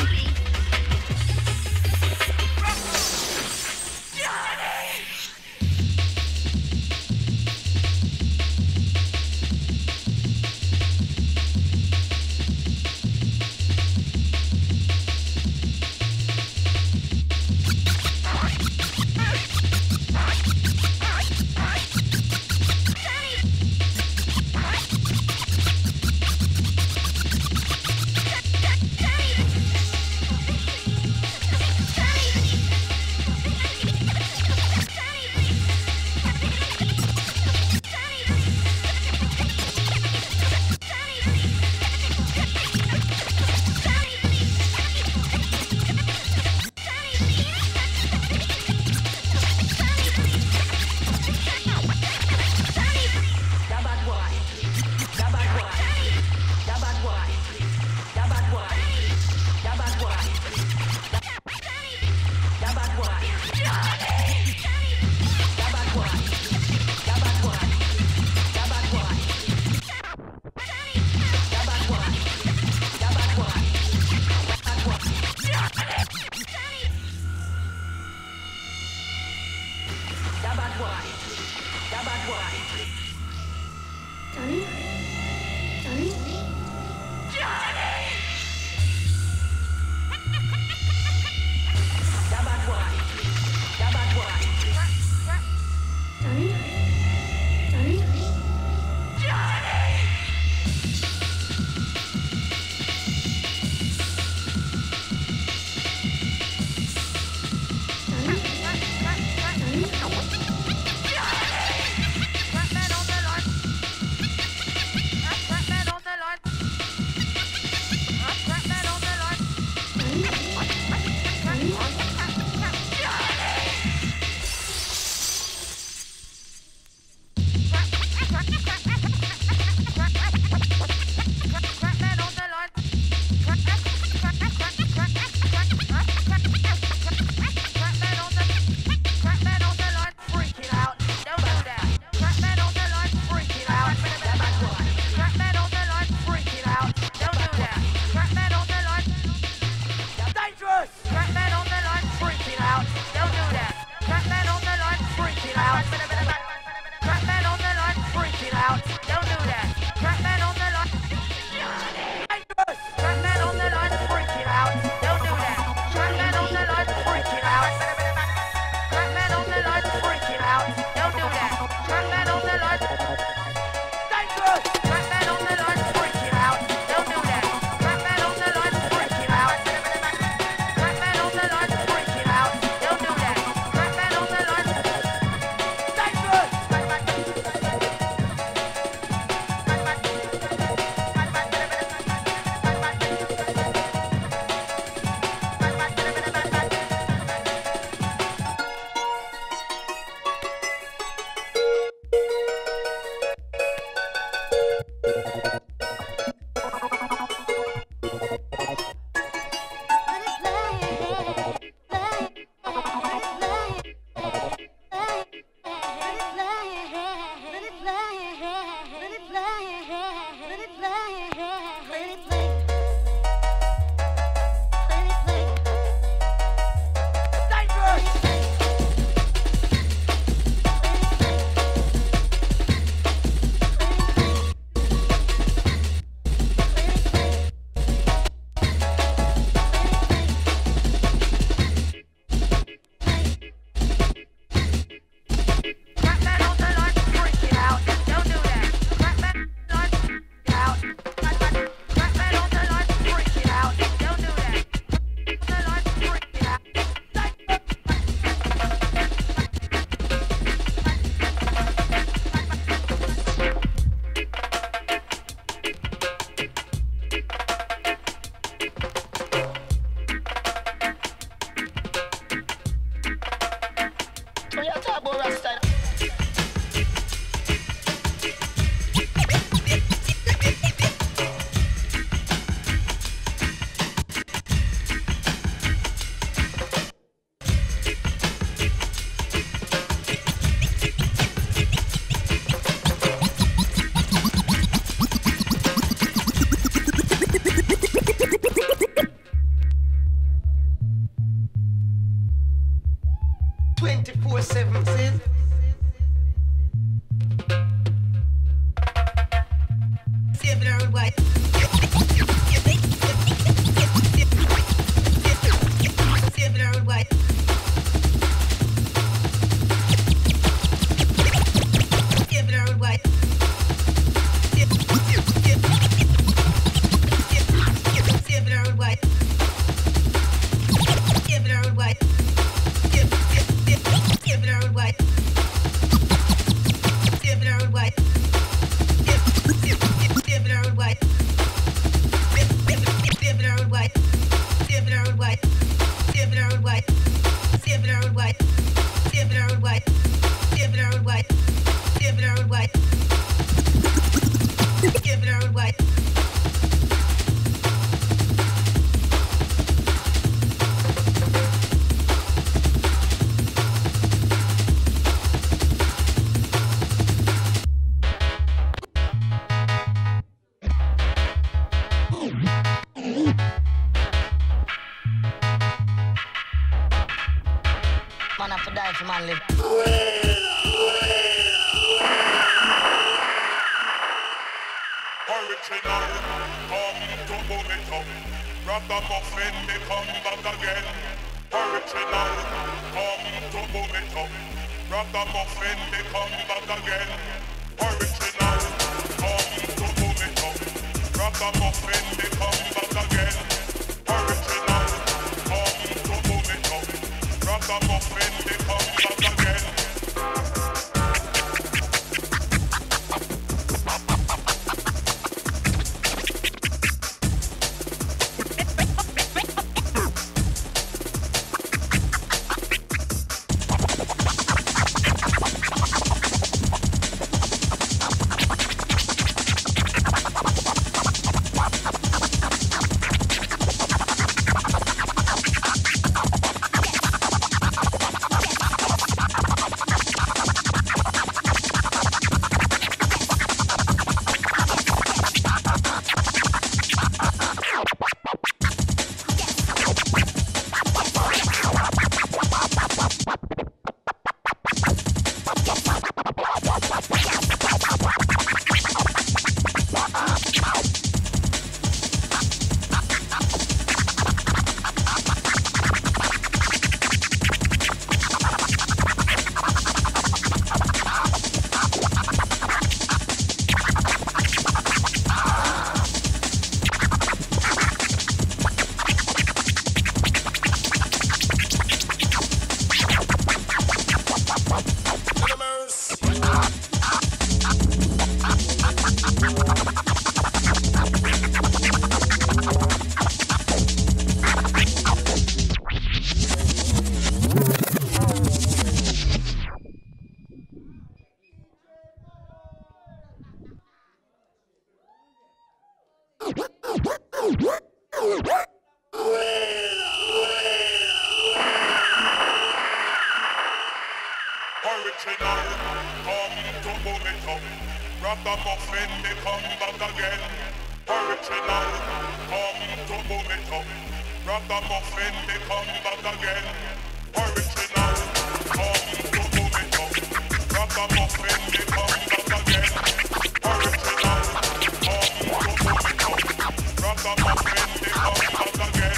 Man have to die for man live. Original, come to move it up. Ragamuffin, they come back again. Original, come to move it up. Ragamuffin, they come back again. Original, come to move it up. Ragamuffin, they come back again. Original, come to move it up. Ragamuffin, they come back again. Original, come to move it up. Ragamuffin, they come back again. Original, come to move it up. Ragamuffin, they come back again. Original, come to move it up. Ragamuffin, they come back again. Original, come to move it up. Ragamuffin, they come back again.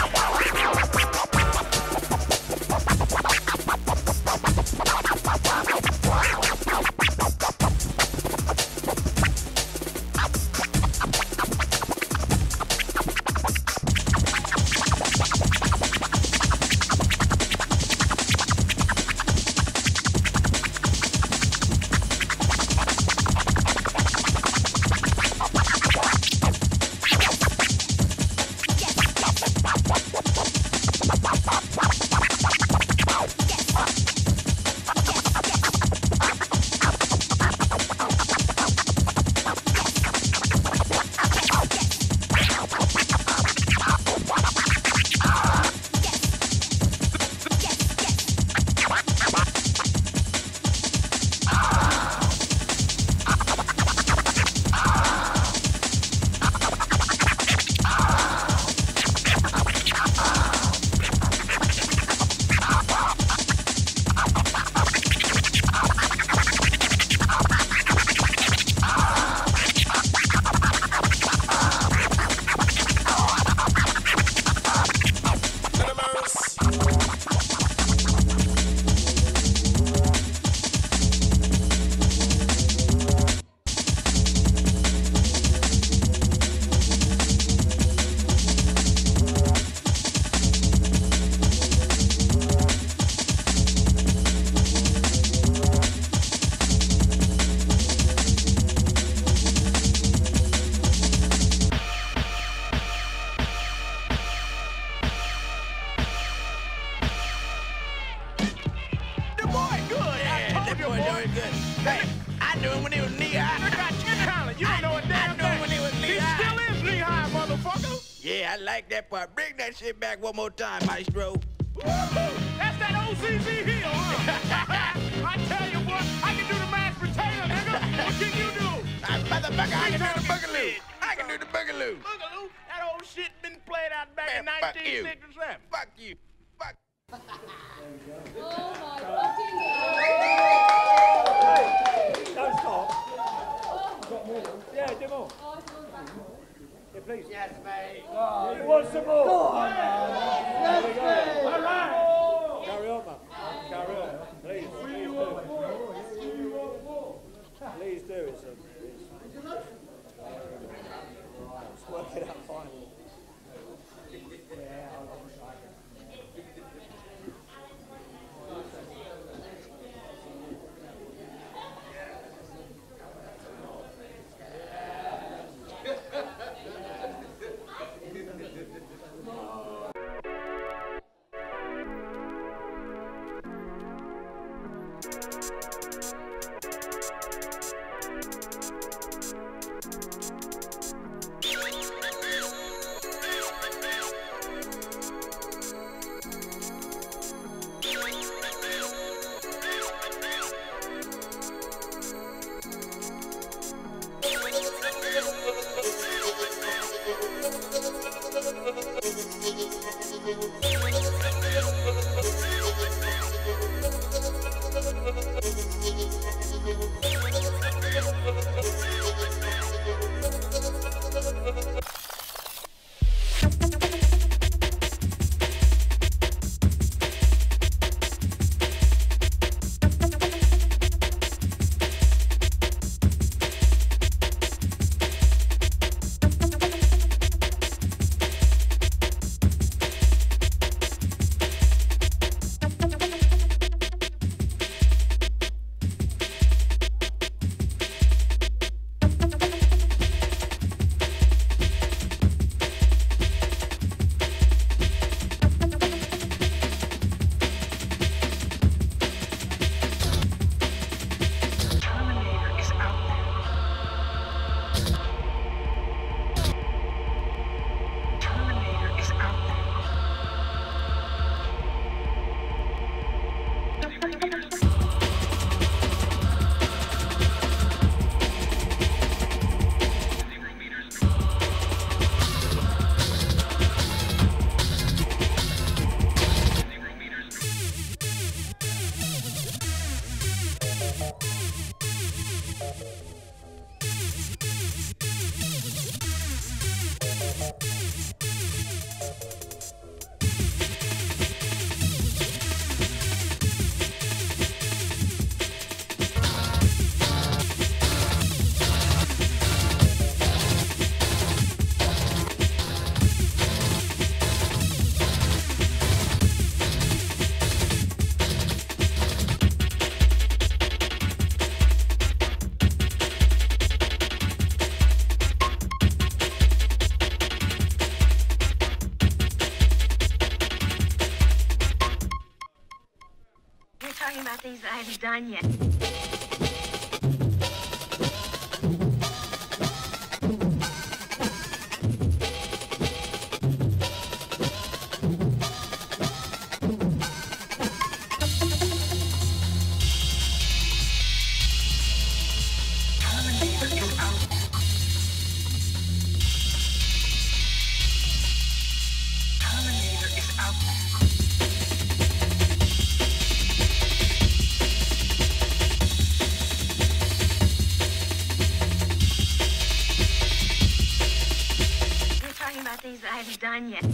Yeah, I like that part. Bring that shit back one more time, Maestro. That's that OCZ heel, huh? I tell you what, I can do the mashed potato, nigga. What can you do? Motherfucker, I can do the boogaloo. I can do the boogaloo. Boogaloo? That old shit been played out back in 1967. Fuck you. Fuck. Don't stop. Got more. Yeah, do more. Yeah, please. Yes, mate. You want some more? Go on, man. There we go. All right. Carry on, man. Carry on. Please. Please do. Please do it, sir. Let's work it out fine. Things I haven't done yet. Things I haven't done yet.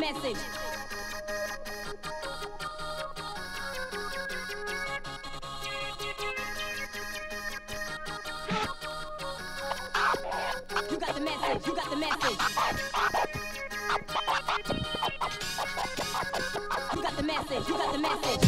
message. You got the message. You got the message. You got the message. You got the message.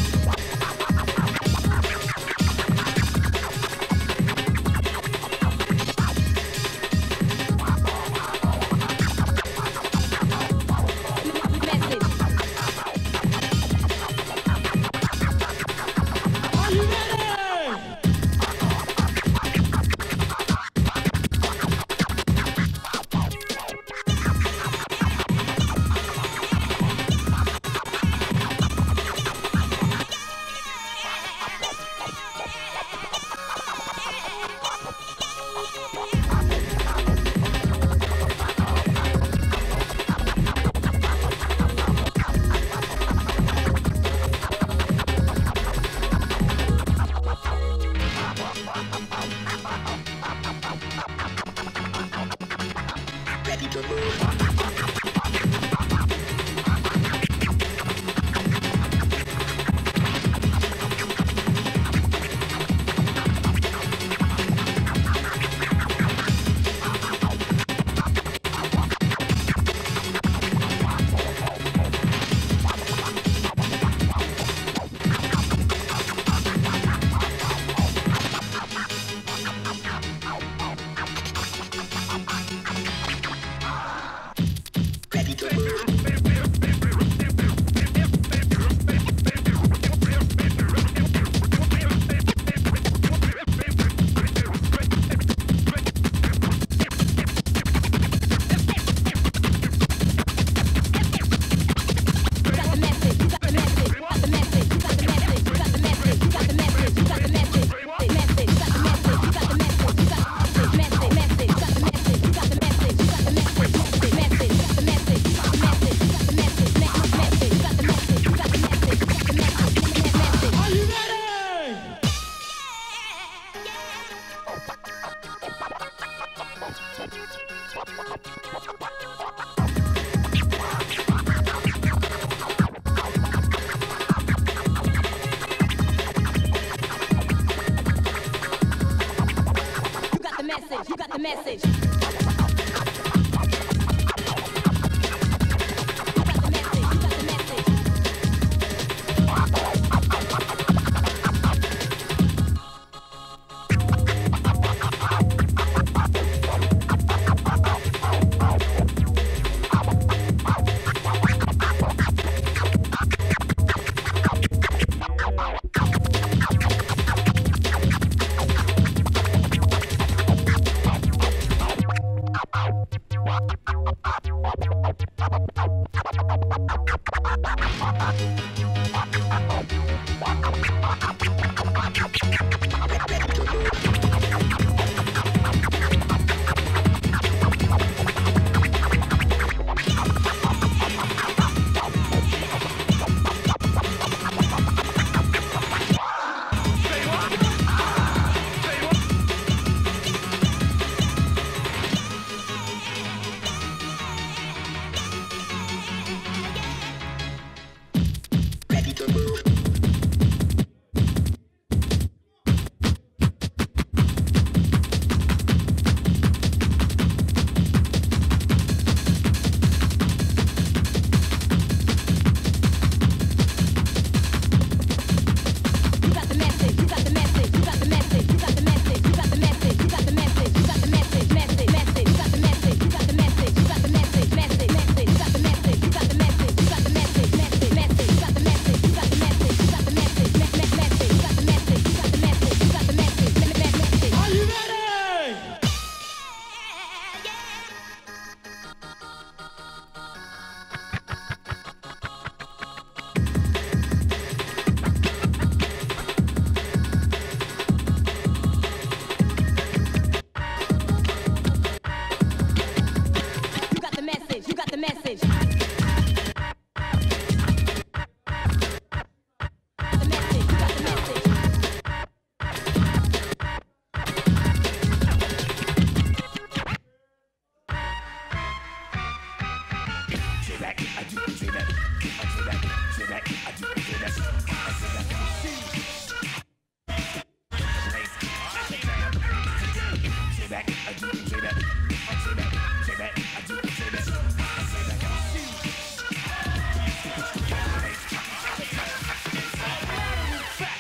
You got the message.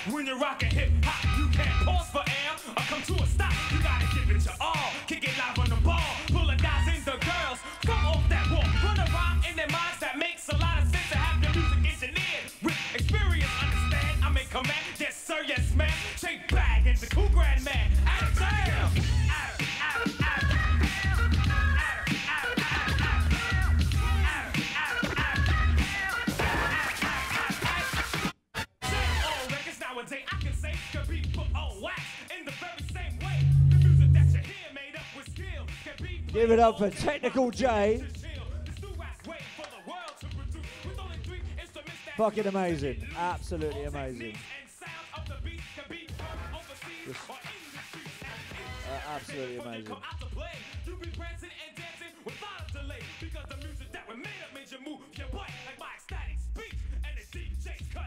When you're rocking hip hop, you can't pause for air or come to a stop. You gotta give it your all. Kick it live on the ball. Pull the guys in the girls. Come off that wall. Run a rhyme in their minds that makes a lot of sense to have the music engineered. With experience, understand. I make command. Yes, sir, yes, man. Shake bag into cool grand man. Out of town. Nowadays, I can say can be put on wax in the very same way. The music that you hear made up with skill can be Give it up for Technical J. Fucking amazing. Absolutely amazing. Just, absolutely amazing. You be prancing and dancing without a delay because the music that we made up made you move your butt like Mike Style.